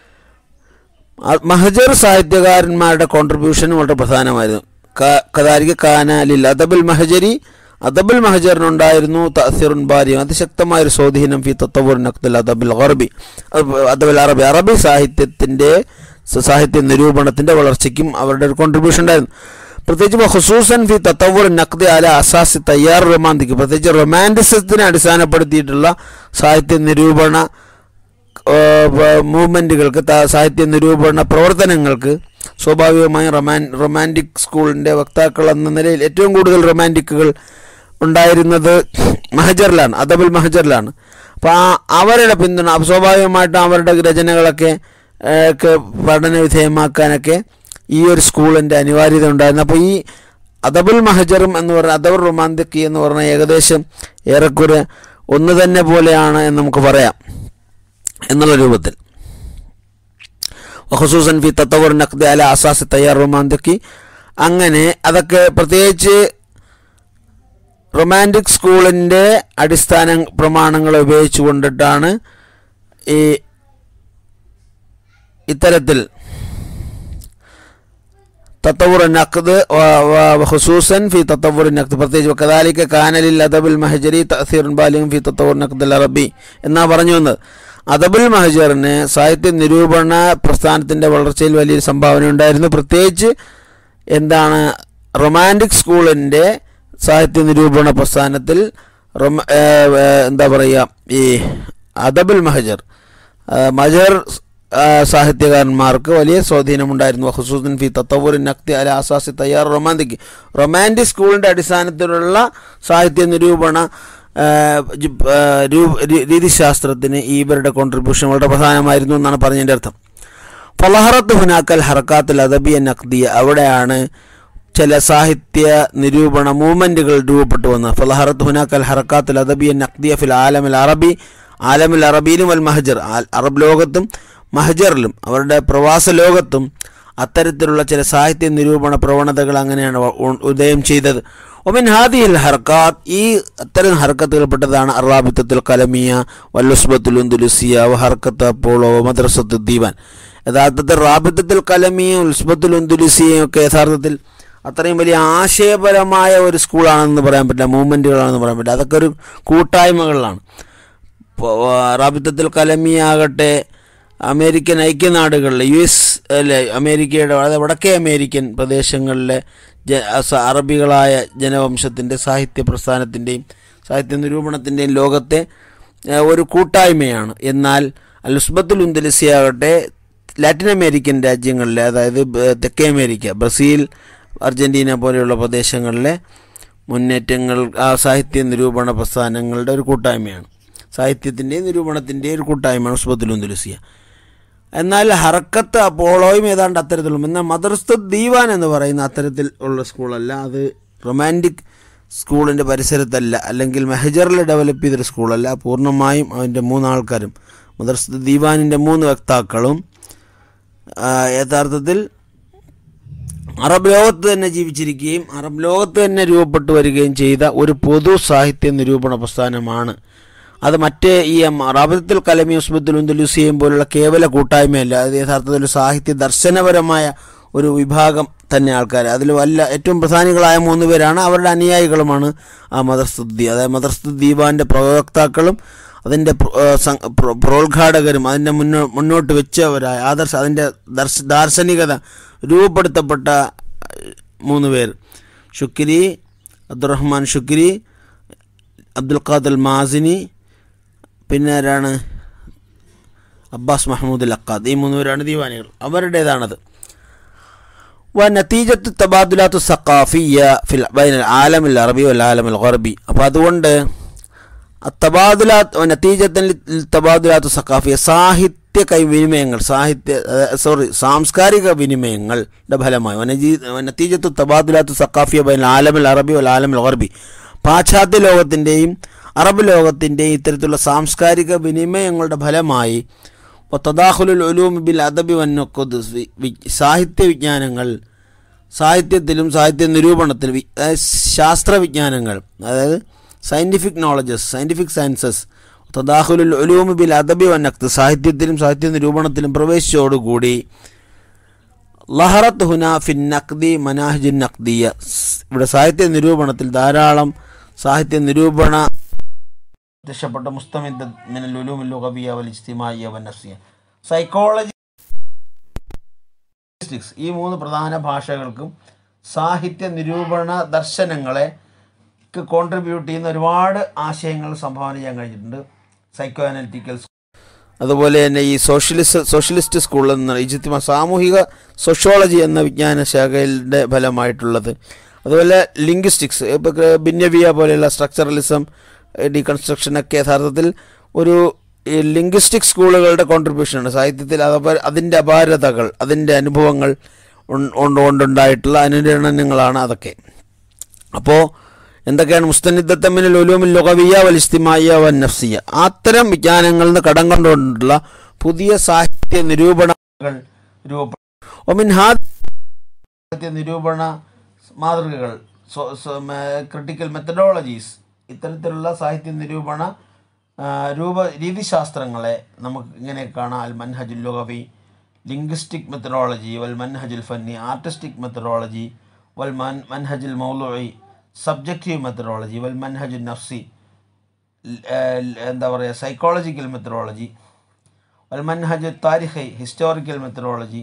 മഹജർ സാഹിത്യകാരന്മാരുടെ കോൺട്രിബ്യൂഷനും വളരെ പ്രധാനമായിരുന്നു. കദാലിക കാന ലിൽ അദബിൽ മഹജരി, അദബുൽ മഹജറിനുണ്ടായിരുന്നു തഅസീറുൻ ബാലിഗ്, അതിശക്തമായൊരു സ്വാധീനം ഫീ തതവ്വുർ നഖ്തുൽ അദബിൽ അറബി, അദബുൽ അറബി, അറബി സാഹിത്യത്തിൻ്റെ സാഹിത്യ നിരൂപണത്തിൻ്റെ വളർച്ചയ്ക്കും അവരുടെ ഒരു കോൺട്രിബ്യൂഷൻ ഉണ്ടായിരുന്നു. പ്രത്യേകിച്ച് ഖുസൂസൻ ഫി തതവ്വുർ നഖ്ദി അല അസാസി തയ്യാർ റൊമാന്തിക്, പ്രത്യേകിച്ച് റൊമാൻറ്റിസത്തിനെ അടിസ്ഥാനപ്പെടുത്തിയിട്ടുള്ള സാഹിത്യ നിരൂപണ മൂവ്മെൻറ്റുകൾക്ക്, സാഹിത്യ നിരൂപണ പ്രവർത്തനങ്ങൾക്ക് സ്വാഭാവികമായും റൊമാൻ റൊമാൻറ്റിക് സ്കൂളിൻ്റെ വക്താക്കൾ എന്ന നിലയിൽ ഏറ്റവും കൂടുതൽ റൊമാൻറ്റിക്കുകൾ ഉണ്ടായിരുന്നത് മഹജറിലാണ്, അദബുൽ മഹജറിലാണ്. അപ്പോൾ ആ അവരുടെ പിന്തുണ സ്വാഭാവികമായിട്ടും അവരുടെ രചനകളൊക്കെ പഠന വിധേയമാക്കാനൊക്കെ ഈ ഒരു സ്കൂളിൻ്റെ അനിവാര്യത ഉണ്ടായിരുന്നു. അപ്പോൾ ഈ അദബുൽ മഹജറും എന്ന് പറഞ്ഞാൽ അദബുൽ റൊമാന്തിക്കി എന്ന് പറഞ്ഞാൽ ഏകദേശം ഏറെക്കുറെ ഒന്ന് തന്നെ പോലെയാണ് എന്ന് നമുക്ക് പറയാം എന്നുള്ള രൂപത്തിൽ. ഖുസൂസൻ ഫി തതവ്വുർ നഖ്ദി അല അസാസ് തയ്യാർ റൊമാന്തിക്കി, അങ്ങനെ അതൊക്കെ പ്രത്യേകിച്ച് റൊമാൻറ്റിക് സ്കൂളിൻ്റെ അടിസ്ഥാന പ്രമാണങ്ങൾ ഉപയോഗിച്ചു കൊണ്ടിട്ടാണ് ഈ ഇത്തരത്തിൽ തതവ്വുർ നഖ്ദ് ഖുസൂസൻ ഫി തതവ്വുർ നഖ്ദ്, പ്രത്യേകിച്ച് കദാലിക കാന ലിൽ അദബിൽ മഹജരി തഅസീറുൻ ബാലിഗുൻ ഫി തതവ്വുർ നഖ്ദിൽ അറബി എന്നാ പറഞ്ഞു വന്നത്. അദബുൽ മഹജറിന് സാഹിത്യ നിരൂപണ പ്രസ്ഥാനത്തിൻ്റെ വളർച്ചയിൽ വലിയൊരു സംഭാവന ഉണ്ടായിരുന്നു. പ്രത്യേകിച്ച് എന്താണ് റൊമാൻറ്റിക് സ്കൂളിൻ്റെ സാഹിത്യ നിരൂപണ പ്രസ്ഥാനത്തിൽ റൊമ എന്താ പറയുക ഈ അദബുൽ മഹജർ മഹജർ സാഹിത്യകാരന്മാർക്ക് വലിയ സ്വാധീനമുണ്ടായിരുന്നു. ഖുസൂസൻ ഫി തതവ്വുർ നഖ്ദി അല അസാസി തയ്യാർ റൊമാന്തിക്, റൊമാൻറ്റിക് സ്കൂളിൻ്റെ അടിസ്ഥാനത്തിലുള്ള സാഹിത്യ നിരൂപണ രീതിശാസ്ത്രത്തിന് ഇവരുടെ കോൺട്രിബ്യൂഷൻ വളരെ പ്രധാനമായിരുന്നു എന്നാണ് പറഞ്ഞതിൻ്റെ അർത്ഥം. ഫലഹറത്ത് ഹുനാക്കൽ ഹറക്കാത്തുൽ അദബിയ നഖ്ദിയ, അവിടെയാണ് ചില സാഹിത്യ നിരൂപണ മൂവ്മെൻറ്റുകൾ രൂപപ്പെട്ടു വന്നത്. ഫലഹറത്ത് ഹുനാക്കൽ ഹറക്കാത്തുൽ അദബിയ നഖ്ദിയ ഫിൽ ആലമിൽ അറബി, ആലമിൽ അറബിയിലും വൽ മഹജർ, അറബ് ലോകത്തും മഹജറിലും അവരുടെ പ്രവാസ ലോകത്തും അത്തരത്തിലുള്ള ചില സാഹിത്യ നിരൂപണ പ്രവണതകൾ അങ്ങനെയാണ് ഉദയം ചെയ്തത്. ഒമിൻ ഹാദിഹിൽ ഹർക്കാത്ത്, ഈ അത്തരം ഹർക്കത്തുകൾപ്പെട്ടതാണ് അറാബിത്തത്തുൽ കലമിയ വല്ലുസ്ബത്തുൽ ഉന്ദുലുസിയ വ ഹർക്കത്ത് അപ്പോളോ മദ്രസത്തുൽ ദീവാൻ. യഥാർത്ഥത്തിൽ റാബിത്തത്തുൽ കലമിയും ഉസ്ബത്തുൽ ഉന്ദുലുസിയയും ഒക്കെ യഥാർത്ഥത്തിൽ അത്രയും വലിയ ആശയപരമായ ഒരു സ്കൂളാണെന്ന് പറയാൻ പറ്റില്ല, മൂവ്മെൻറ്റുകളാണെന്ന് പറയാൻ പറ്റില്ല. അതൊക്കെ ഒരു കൂട്ടായ്മകളിലാണ്. റാബിത്തത്തുൽ കലമിയ ആകട്ടെ അമേരിക്കൻ ഐക്യനാടുകളിലെ യു എസ് അല്ലെ അമേരിക്കയുടെ അതായത് വടക്കേ അമേരിക്കൻ പ്രദേശങ്ങളിലെ ജ അറബികളായ ജനവംശത്തിൻ്റെ സാഹിത്യ പ്രസ്ഥാനത്തിൻ്റെയും സാഹിത്യ നിരൂപണത്തിൻ്റെയും ലോകത്തെ ഒരു കൂട്ടായ്മയാണ്. എന്നാൽ അൽ ഉസ്ബത്തുൽ ഉന്ദുലുസി ആകട്ടെ ലാറ്റിൻ അമേരിക്കൻ രാജ്യങ്ങളിലെ, അതായത് തെക്കേ അമേരിക്ക, ബ്രസീൽ, അർജൻറ്റീന പോലെയുള്ള പ്രദേശങ്ങളിലെ മുന്നേറ്റങ്ങൾ ആ സാഹിത്യ നിരൂപണ പ്രസ്ഥാനങ്ങളുടെ ഒരു കൂട്ടായ്മയാണ്. സാഹിത്യത്തിൻ്റെയും നിരൂപണത്തിൻ്റെയും ഒരു കൂട്ടായ്മയാണ് ഉസ്ബത്തുൽ ഉന്ദുലുസിയ. എന്നാൽ ഹറക്കത്ത് അപ്പോളോയും ഏതാണ്ട് അത്തരത്തിലും. എന്നാൽ മദ്രസത്തുൽ ദീവാൻ എന്ന് പറയുന്ന അത്തരത്തിൽ ഉള്ള സ്കൂളല്ല, അത് റൊമാൻറ്റിക് സ്കൂളിൻ്റെ പരിസരത്തല്ല, അല്ലെങ്കിൽ മെഹജറിൽ ഡെവലപ്പ് ചെയ്തൊരു സ്കൂളല്ല. പൂർണ്ണമായും അതിൻ്റെ മൂന്നാൾക്കാരും മദ്രസത്തുൽ ദീവാനിൻ്റെ മൂന്ന് വക്താക്കളും യഥാർത്ഥത്തിൽ അറബ് ലോകത്ത് തന്നെ ജീവിച്ചിരിക്കുകയും അറബ് ലോകത്ത് തന്നെ രൂപപ്പെട്ടു വരികയും ചെയ്ത ഒരു പൊതു സാഹിത്യ നിരൂപണ പ്രസ്ഥാനമാണ്. അത് മറ്റേ ഈ റാബിത്തത്തുൽ കലമി ഉസ്ബത്തുൽ ഉന്ദുലുസിയയും പോലുള്ള കേവല കൂട്ടായ്മയല്ല, അത് യഥാർത്ഥത്തിൽ ഒരു സാഹിത്യ ദർശനപരമായ ഒരു വിഭാഗം തന്നെ ആൾക്കാർ. അതിൽ വല്ല ഏറ്റവും പ്രധാനികളായ മൂന്ന് പേരാണ്, അവരുടെ അനുയായികളുമാണ് ആ മദ്രസത്തുൽ ദീവാൻ, അതായത് മദ്രസത്തുൽ ദീവാൻ്റെ പ്രവക്താക്കളും അതിൻ്റെ പ്രോദ്ഘാടകരും അതിൻ്റെ മുന്നോ മുന്നോട്ട് വെച്ചവരായ ആദർശ അതിൻ്റെ ദർശ ദാർശനികത രൂപപ്പെടുത്തപ്പെട്ട മൂന്ന് പേർ, Shukri, Abdurrahman Shukri, Abdul Qadir Mazini, പിന്നെ ആരാണ്, അബ്ബാസ് മഹ്മൂദ് അൽ അഖാദ്. ഈ മൂന്ന് പേരാണ് ദീവാനികൾ. അവരുടേതാണത്. വ നതീജത്തു തബാദുലാത്തു സഖാഫിയ്യ ഫിൽ ബൈനൽ ആലമിൽ അറബി വൽ ആലമിൽ ഗർബി. അപ്പോൾ അതുകൊണ്ട് തബാദുലാത്ത് നതീജത്തൻ തബാദുലാത്തു സഖാഫിയ സാഹിത്യ കൈവിനിമയങ്ങൾ സാഹിത്യ സോറി സാംസ്കാരിക വിനിമയങ്ങളുടെ ഫലമായി നതീജത്തു തബാദുലാത്തു സഖാഫിയ ബൈനൽ ആലമിൽ അറബി വൽ ആലമിൽ ഗർബി, പാശ്ചാത്യ ലോകത്തിൻ്റെയും അറബ് ലോകത്തിൻ്റെയും ഇത്തരത്തിലുള്ള സാംസ്കാരിക വിനിമയങ്ങളുടെ ഫലമായി തദാഖുലുൽ ഉലൂം ബിൽ അദബി വന്നഖദ്, സാഹിത്യ വിജ്ഞാനങ്ങൾ സാഹിത്യത്തിലും സാഹിത്യ നിരൂപണത്തിലും ശാസ്ത്രവിജ്ഞാനങ്ങൾ, അതായത് സയൻറ്റിഫിക് നോളജസ് സയൻറ്റിഫിക് സയൻസസ്, തദാഖുലുൽ ഉലൂം ബിൽ അദബി വന്നഖദ്, സാഹിത്യത്തിലും സാഹിത്യ നിരൂപണത്തിലും പ്രവേശിച്ചോടുകൂടി ലഹറത്ത് ഹുന ഫിൻ നഖ്ദി മനാഹിജുൻ നഖ്ദിയ, ഇവിടെ സാഹിത്യ നിരൂപണത്തിൽ ധാരാളം സാഹിത്യ നിരൂപണ പ്രത്യക്ഷപ്പെട്ട മുസ്തമിദ് മിനൽ ഉലൂമിൽ ലുഗവിയ്യ വൽ ഇജ്തിമാഇയ്യ വൻ നഫ്സിയ്യ, സൈക്കോളജി, ഈ മൂന്ന് പ്രധാന ഭാഷകൾക്കും സാഹിത്യ നിരൂപണ ദർശനങ്ങളെ കോൺട്രിബ്യൂട്ട് ചെയ്യുന്ന ഒരുപാട് ആശയങ്ങൾ സംഭാവന ചെയ്യാൻ കഴിഞ്ഞിട്ടുണ്ട്. സൈക്കോ അനലിറ്റിക്കൽ, അതുപോലെ തന്നെ ഈ സോഷ്യലിസ്റ്റ് സോഷ്യലിസ്റ്റ് സ്കൂളിൽ നിന്ന് ഇജ്തിമാ സാമൂഹിക സോഷ്യോളജി എന്ന വിജ്ഞാന ശാഖയുടെ ഫലമായിട്ടുള്ളത്, അതുപോലെ ലിംഗ്വിസ്റ്റിക്സ്, ഇപ്പോൾ ബിന്നവിയ പോലെയുള്ള സ്ട്രക്ചറലിസം, ഡീകൺസ്ട്രക്ഷനൊക്കെ യഥാർത്ഥത്തിൽ ഒരു ലിംഗ്വിസ്റ്റിക് സ്കൂളുകളുടെ കോൺട്രിബ്യൂഷനാണ് സാഹിത്യത്തിൽ. അതുപോലെ അതിൻ്റെ അപാരതകൾ, അതിൻ്റെ അനുഭവങ്ങൾ കൊണ്ടുണ്ടായിട്ടുള്ള അനുരണനങ്ങളാണ് അതൊക്കെ. അപ്പോൾ എന്തൊക്കെയാണ് മുസ്തനിദത്തൻ മിനൽ ഉലൂമിൽ ലുഗവിയ്യ വൽ ഇജ്തിമാഇയ്യ വൻ നഫ്സിയ്യ, അത്തരം വിജ്ഞാനങ്ങളിൽ നിന്ന് കടം കൊണ്ടുകൊണ്ടുള്ള പുതിയ സാഹിത്യ നിരൂപണങ്ങൾ രൂപപ്പെടും. മിൻ സാഹിത്യ നിരൂപണ മാതൃകകൾ, ക്രിട്ടിക്കൽ മെത്തഡോളജീസ്, ഇത്തരത്തിലുള്ള സാഹിത്യ നിരൂപണ രൂപ രീതിശാസ്ത്രങ്ങളെ നമുക്ക് ഇങ്ങനെ കാണാം. അൽ മൻഹജുൽ ലുഗവി, ലിംഗ്വിസ്റ്റിക് മെത്തഡോളജി, വൽ മൻഹജുൽ ഫന്നി, ആർട്ടിസ്റ്റിക് മെത്തഡോളജി, വൽ മൻ മൻഹജുൽ മൗലൂഇ, സബ്ജക്റ്റീവ് മെത്തഡോളജി, വൽ മൻഹജുൽ നഫ്സി, എന്താ പറയുക സൈക്കോളജിക്കൽ മെത്തഡോളജി, വൽ മൻഹജുൽ താരിഖി, ഹിസ്റ്റോറിക്കൽ മെത്തഡോളജി,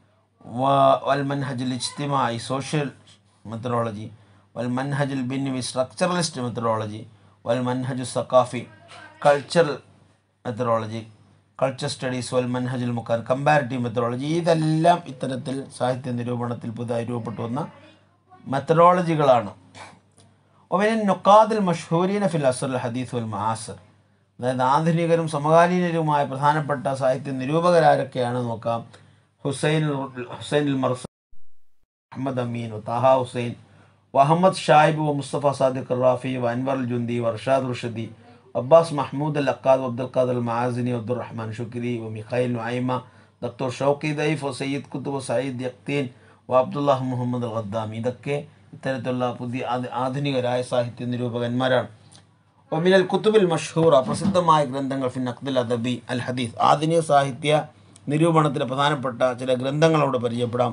വൽ മൻഹജുൽ ഇജ്തിമാഇ, സോഷ്യൽ മെത്തഡോളജി, വൽ മൻഹജുൽ ബിൻവി, സ്ട്രക്ചറലിസ്റ്റ് മെത്തഡോളജി, വൽ മൻഹജുൽ സഖാഫി, കൾച്ചറൽ മെത്തഡോളജി, കൾച്ചർ സ്റ്റഡീസ്, വൽ മൻഹജുൽ മുഖാർ, കമ്പാരിറ്റീവ് മെത്തഡോളജി. ഇതെല്ലാം ഇത്തരത്തിൽ സാഹിത്യ നിരൂപണത്തിൽ പുതുതായി രൂപപ്പെട്ടു വന്ന മെത്തഡോളജികളാണ്. ഒമിനൻ നുഖാദിൽ മഷ്ഹൂരീന ഫിൽ അസ്റുൽ ഹദീസ് വൽ മആസിർ, അതായത് ആധുനികരും സമകാലീനരുമായ പ്രധാനപ്പെട്ട സാഹിത്യ നിരൂപകരാരൊക്കെയാണ് നോക്കാം. Hussein Hussein al Marsi, Ahmed Amin, Taha Hussein, വഹമ്മദ് ഷായിബ്, വ മുസ്തഫ സാദിഖ് റാഫി, വ അൻവർ അൽ ജുന്ദി, വ Rashad Rushdi, Abbas Mahmoud al Aqqad, വ അബ്ദുൽ ഖാദിർ അൽ മആസിനി, വ അബ്ദുറഹ്മാൻ ഷുക്രി, വ Mikhail Naimy, doctor Shawqi Dayf, വ Sayyid കുത്തുബ്, Sayyid യഖ്തീൻ, വ അബ്ദുല്ലാഹ് മുഹമ്മദ് അൽ ഖദ്ദാമി. ഇതൊക്കെ ഇത്തരത്തിലുള്ള പുതിയ ആധുനികരായ സാഹിത്യ നിരൂപകന്മാരാണ്. ഒമിനൽ കുത്തുബിൽ മഷ്ഹൂറ, പ്രസിദ്ധമായ ഗ്രന്ഥങ്ങൾ ഫിൻ നഖ്ദിൽ അദബി അൽ ഹദീസ്, ആധുനിക സാഹിത്യ നിരൂപണത്തിലെ പ്രധാനപ്പെട്ട ചില ഗ്രന്ഥങ്ങളോട് പരിചയപ്പെടാം.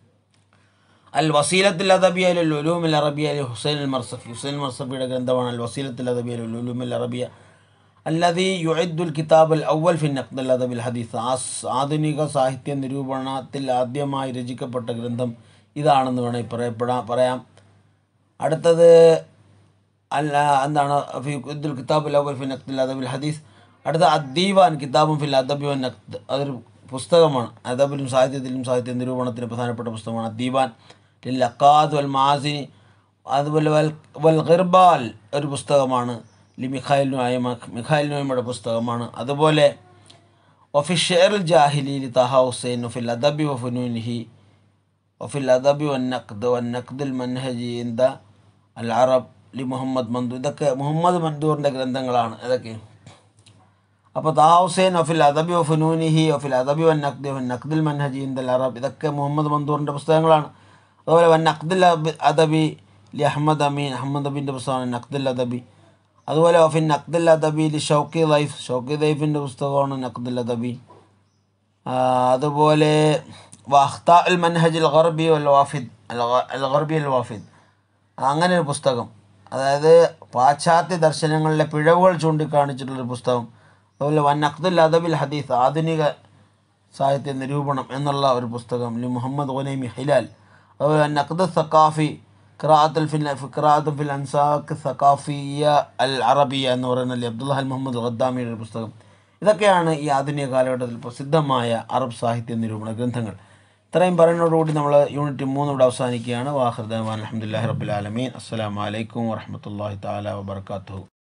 അൽ വസീലത്തുൽ അദബിയ അൽ ഉലൂമിൽ അറബിയ അൽ ഹുസൈൻ അൽ മർസഫി, ഹുസൈൻ അൽ മർസഫിയുടെ ഗ്രന്ഥമാണ് അൽ വസീലത്തുൽ അദബിയ അൽ ഉലൂമിൽ അറബിയ അല്ലദീ യുഇദ്ദുൽ കിതാബ് അൽ അവൽ ഫിൻ നഖ്ദിൽ അദബിൽ ഹദീസ്. ആധുനിക സാഹിത്യ നിരൂപണത്തിൽ ആദ്യമായി രചിക്കപ്പെട്ട ഗ്രന്ഥം ഇതാണെന്ന് വേണമെങ്കിൽ പറയപ്പെടാം പറയാം. അടുത്തത് അല്ല എന്താണ് ഫിൽ കിതാബുൽ അവൽ ഫിൽ നഖ്ദിൽ അദബിൽ ഹദീസ്. അടുത്ത അദ്ദീവാൻ കിതാബും ഫിൽ അദബി വൻ നഖ്ദ്, അതൊരു പുസ്തകമാണ്. അദബിലും സാഹിത്യത്തിലും സാഹിത്യ നിരൂപണത്തിലും പ്രധാനപ്പെട്ട പുസ്തകമാണ് അദ്ദീവാൻ. ലിൽ അഖാദ് വൽ മാസിനി, അതുപോലെ വൽ വൽ ഖിർബാൽ ഒരു പുസ്തകമാണ്. ലി മിഖായിൽ നുഐമ, മിഖായിൽ നുഐമയുടെ പുസ്തകമാണ്. അതുപോലെ വഫി ഷെയറുൽ ജാഹിലി ലി താഹ ഹുസൈൻ, വഫിൽ അദബി വഫുനൂനിഹി, വഫിൽ അദബി വൻ നഖ്ദ് വൻ നഖ്ദുൽ മൻഹജി ഇന്ദ അൽ അറബ് ലി മുഹമ്മദ് മൻദൂർ. ഇതൊക്കെ മുഹമ്മദ് മൻദൂറിൻ്റെ ഗ്രന്ഥങ്ങളാണ് ഇതൊക്കെ. അപ്പോൾ താഹ ഹുസൈൻ വഫിൽ അദബി വഫുനൂനിഹി, വഫിൽ അദബി വൻ നഖ്ദ് വൻ നഖ്ദുൽ മൻഹജി ഇന്ദ അൽ അറബ്, ഇതൊക്കെ മുഹമ്മദ് മൻദൂറിൻ്റെ പുസ്തകങ്ങളാണ്. അതുപോലെ വൻ നഖ്ദുൽ അദബി ലി അഹമ്മദ് അമീൻ, അഹമ്മദ് അമീൻ്റെ പുസ്തകമാണ് നഖ്ദുൽ അദബി. അതുപോലെ വഫിൻ നഖ്ദുൽ അദബി ലി ഷൗക്കി ദൈഫ്, ഷൗക്കി ദൈഫിൻ്റെ പുസ്തകമാണ് നഖ്ദുൽ അദബി. അതുപോലെ വഖ്താ അൽ മൻഹജ് അൽ ഗർബി വൽ വാഫിദ്, അൽ ഗർബി അൽ വാഫിദ്, അങ്ങനെ ഒരു പുസ്തകം. അതായത് പാശ്ചാത്യ ദർശനങ്ങളിലെ പിഴവുകൾ ചൂണ്ടിക്കാണിച്ചിട്ടുള്ളൊരു പുസ്തകം അതുപോലെ വൻ നഖ്ദുൽ അദബിൽ ഹദീസ്, ആധുനിക സാഹിത്യ നിരൂപണം എന്നുള്ള ഒരു പുസ്തകം ലി മുഹമ്മദ് ഗുനൈമി ഹിലാൽ. അതുപോലെ നഖ്ദ് സഖാഫി ഖിറാഅത്തുൽ ഫിൽ ഖിറാഅത്തുൽ ഫിൽ അൻസാഖ് സഖാഫിയ അൽ അറബിയ എന്ന് പറയുന്ന ലി അബ്ദുല്ലാഹ് അൽ മുഹമ്മദ് ഖദ്ദാമിയുടെ ഒരു പുസ്തകം. ഇതൊക്കെയാണ് ഈ ആധുനിക കാലഘട്ടത്തിൽ പ്രസിദ്ധമായ അറബ് സാഹിത്യ നിരൂപണ ഗ്രന്ഥങ്ങൾ. ഇത്രയും പറയുന്നതോടുകൂടി നമ്മൾ യൂണിറ്റ് മൂന്ന് ഇവിടെ അവസാനിക്കുകയാണ്. വാഖിർ ദഅ്വാനാ അൽഹംദുലില്ലാഹി റബ്ബിൽ ആലമീൻ. അസ്സലാമു അലൈക്കും വറഹ്മത്തുള്ളാഹി തആല വബറകാതുഹു.